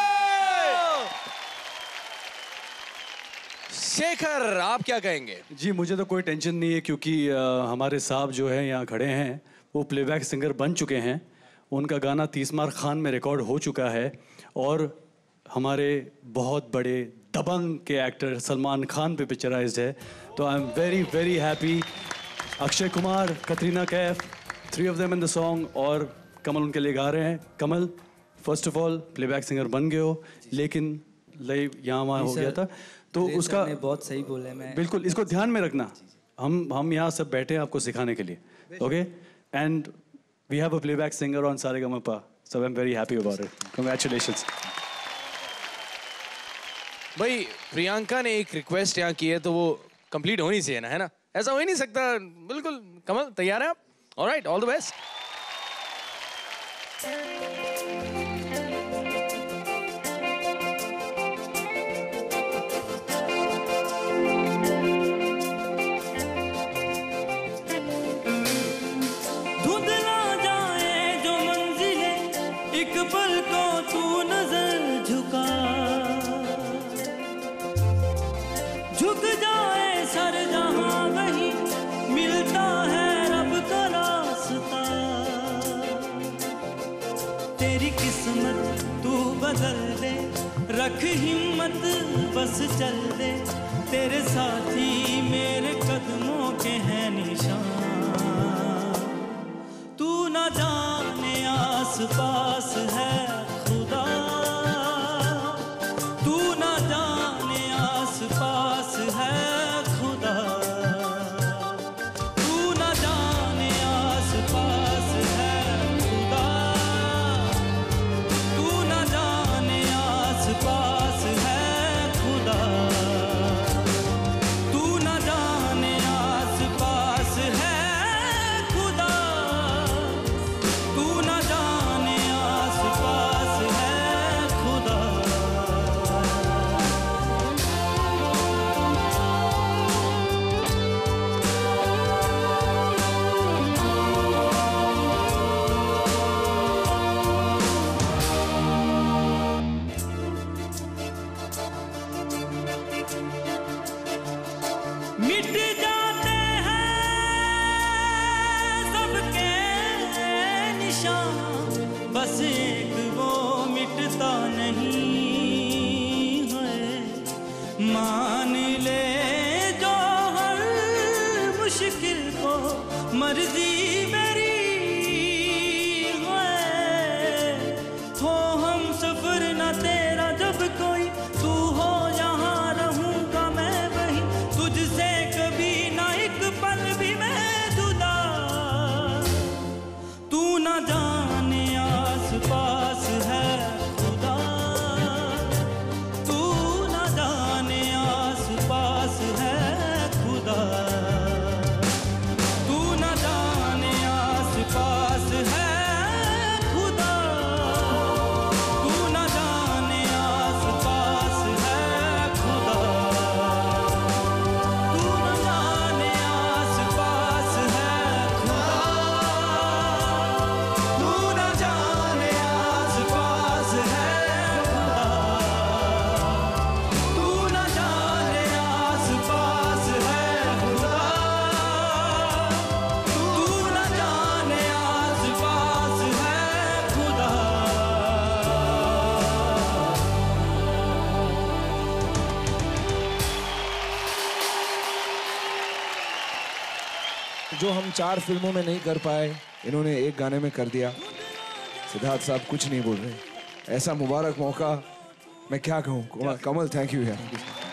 शेखर, आप क्या कहेंगे? जी, मुझे तो कोई टेंशन नहीं है, क्योंकि हमारे साहब जो है यहाँ खड़े हैं, वो प्लेबैक सिंगर बन चुके हैं। उनका गाना तीसमार खान में रिकॉर्ड हो चुका है और हमारे बहुत बड़े दबंग के एक्टर सलमान खान पे पिक्चराइज्ड है। तो I am very very happy. Akshay Kumar, Katrina Kaif, 3 of them in the song, और कमल उनके लिए गा रहे हैं। Kamal, first of all playback singer बन गए हो, लेकिन लाइव यहाँ वहाँ हो गया था, तो उसका बहुत सही बोला है। मैं बिल्कुल इसको ध्यान में रखना। हम यहाँ सब बैठे हैं आपको सिखाने के लिए, okay? And we have a playback singer on Saregamapa, so I am very happy about it. Congratulations. भाई, प्रियंका ने एक रिक्वेस्ट यहाँ की है, तो वो कंप्लीट होनी चाहिए ना, है ना? ऐसा हो ही नहीं सकता। बिल्कुल। कमल, तैयार है आप? Alright, all the best. धुंधला जाए जो मंजिलें, एक पल को तू नजर झुका, झुक जाए सर जहां वहीं मिलता है रब का रास्ता। तेरी किस्मत तू बदल दे, रख हिम्मत बस चल दे, तेरे साथी मेरे कदमों के हैं निशान। तू न जाने आस पास है खुदा, तू न जाने आस पास है खुदा, तू न जाने आस पास है खुदा, तू न जाने आस पास है खुदा, तू न जाने आस पास है खुदा, तू न जाने आस पास है खुदा। मिट जाते हैं सबके निशान, बस एक वो मिटता नहीं है। मान ले जो हर मुश्किल को मर्जी मेरी है, हो हम सफर न तेरा जब कोई, तू हो यहाँ रहूंगा मैं वहीं, तुझसे कभी जो हम 4 फिल्मों में नहीं कर पाए, इन्होंने एक गाने में कर दिया। सिद्धार्थ साहब कुछ नहीं बोल रहे, ऐसा मुबारक मौका मैं क्या कहूँ। कमल थैंक यू यार।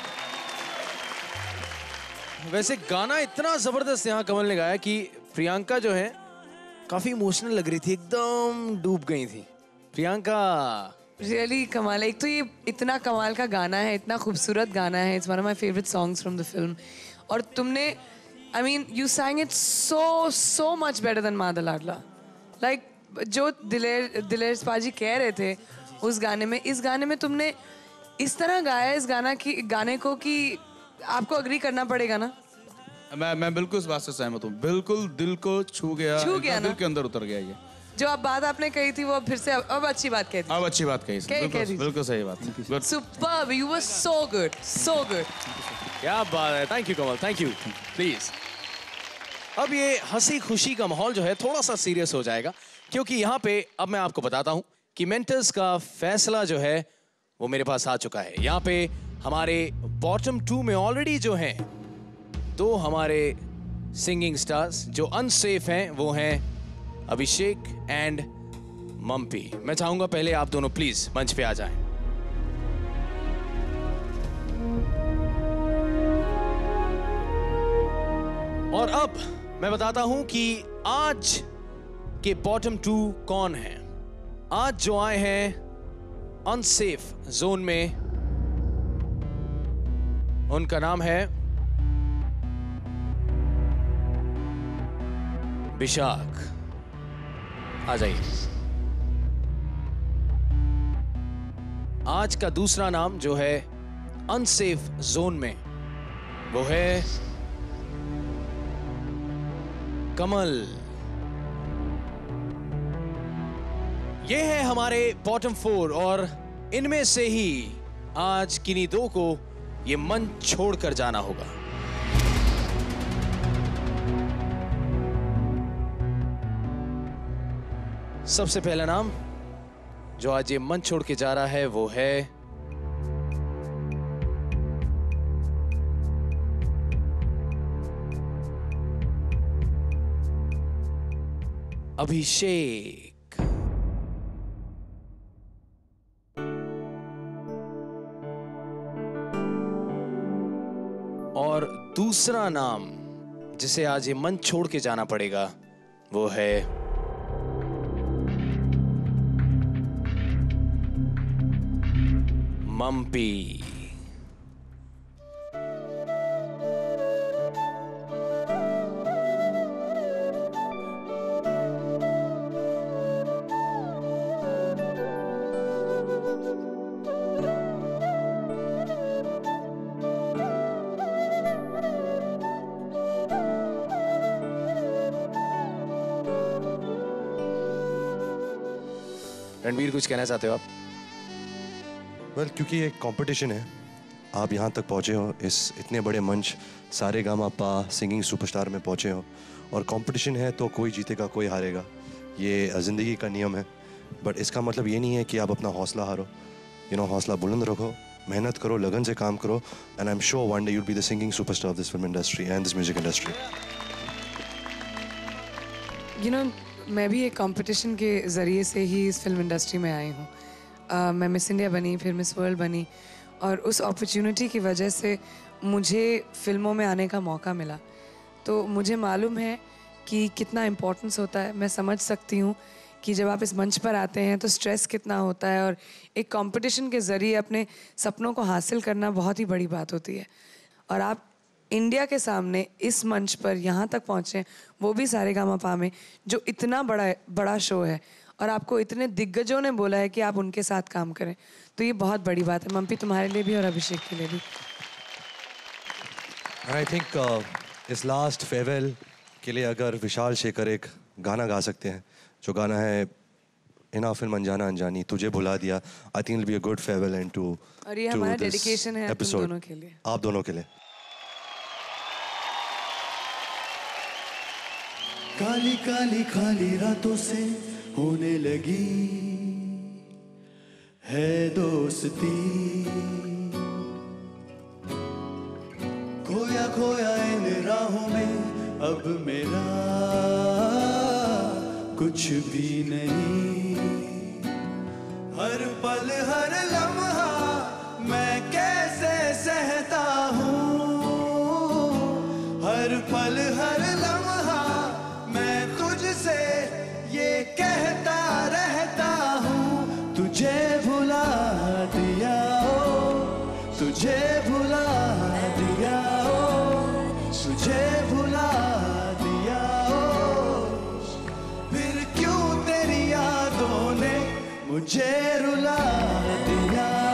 वैसे गाना इतना जबरदस्त यहाँ कमल ने गाया कि प्रियंका जो है काफी इमोशनल लग रही थी, एकदम डूब गई थी। प्रियंका रियली कमाल है। एक तो ये इतना कमाल का गाना है, इतना खूबसूरत गाना है। It's one of my favourite songs from the film. और तुमने I mean you sang it so much better than माँ दा लाडला। लाइक जो दिलेर पाजी कह रहे थे उस गाने में, इस गाने में तुमने इस तरह गाया इस गाने को कि आपको अग्री करना पड़ेगा ना। मैं बिल्कुल इस बात से सहमत हूँ। बिल्कुल दिल को छू गया ना? दिल के अंदर उतर गया ये जो अब बात आपने कही थी वो फिर से अब अच्छी बात कही थी। अब अच्छी बात कही, बिल्कुल सही बात। Superb, you were so good, so good. क्या बात है। Thank you Kamal, thank you. Please अब ये हंसी खुशी का माहौल जो है थोड़ा सा सीरियस हो जाएगा, क्योंकि यहाँ पे अब मैं आपको बताता हूँ कि मेंटर्स का फैसला जो है वो मेरे पास आ चुका है। यहाँ पे हमारे बॉटम 2 में ऑलरेडी जो हैं 2 हमारे सिंगिंग स्टार्स जो अनसेफ हैं, वो हैं अभिषेक एंड मम्पी। मैं चाहूंगा पहले आप दोनों प्लीज मंच पे आ जाएं। और अब मैं बताता हूं कि आज के बॉटम 2 कौन हैं। आज जो आए हैं अनसेफ जोन में, उनका नाम है विशाख। आ जाइए। आज का दूसरा नाम जो है अनसेफ जोन में, वो है कमल। ये है हमारे बॉटम 4 और इनमें से ही आज किन्हीं 2 को ये मंच छोड़कर जाना होगा। सबसे पहला नाम जो आज ये मंच छोड़ के जा रहा है वो है अभिषेक। और दूसरा नाम जिसे आज ये मंच छोड़ के जाना पड़ेगा वो है मम्पी। रणवीर कुछ कहना चाहते हो आप? वेल, क्योंकि ये कंपटीशन है, आप यहाँ तक पहुँचे हो, इस इतने बड़े मंच सारे गामा पा सिंगिंग सुपरस्टार में पहुँचे हो, और कंपटीशन है तो कोई जीतेगा कोई हारेगा, ये ज़िंदगी का नियम है। बट इसका मतलब ये नहीं है कि आप अपना हौसला हारो। हौसला बुलंद रखो, मेहनत करो, लगन से काम करो, and I am sure one day you will be the singing superstar of this film industry and this music industry. मैं भी एक कंपटीशन के ज़रिए से ही इस फिल्म इंडस्ट्री में आई हूँ। मैं मिस इंडिया बनी, फिर मिस वर्ल्ड बनी, और उस अपॉर्चुनिटी की वजह से मुझे फिल्मों में आने का मौका मिला। तो मुझे मालूम है कि कितना इम्पोर्टेंस होता है। मैं समझ सकती हूँ कि जब आप इस मंच पर आते हैं तो स्ट्रेस कितना होता है, और एक कंपटीशन के ज़रिए अपने सपनों को हासिल करना बहुत ही बड़ी बात होती है। और आप इंडिया के सामने इस मंच पर यहाँ तक पहुँचे, वो भी सारेगामापा में, जो इतना बड़ा शो है, और आपको इतने दिग्गजों ने बोला है कि आप उनके साथ काम करें, तो ये बहुत बड़ी बात है। मम्पी, तुम्हारे लिए भी और अभिषेक के लिए भी। आई थिंक इस लास्ट फेयरवेल के लिए अगर विशाल शेखर एक गाना गा सकते हैं, जो गाना है इन फिल्म अनजाना अनजानी, तुझे भुला दिया, I think will be a good farewell and to और ये हमारा डेडिकेशन है तुम दोनों के लिए, आप दोनों के लिए। काली काली खाली रातों से होने लगी है दोस्ती, खोया खोया इन राहों में अब मेरा कुछ भी नहीं। हर पल हर लम्हा मैं कैसे सहता हूँ, हर पल हर लम्हा मैं तुझसे ये कहता रहता हूँ, तुझे भुला दिया ओ, तुझे भुला दिया ओ, तुझे भुला दिया ओ, फिर क्यों तेरी यादों ने मुझे रुला दिया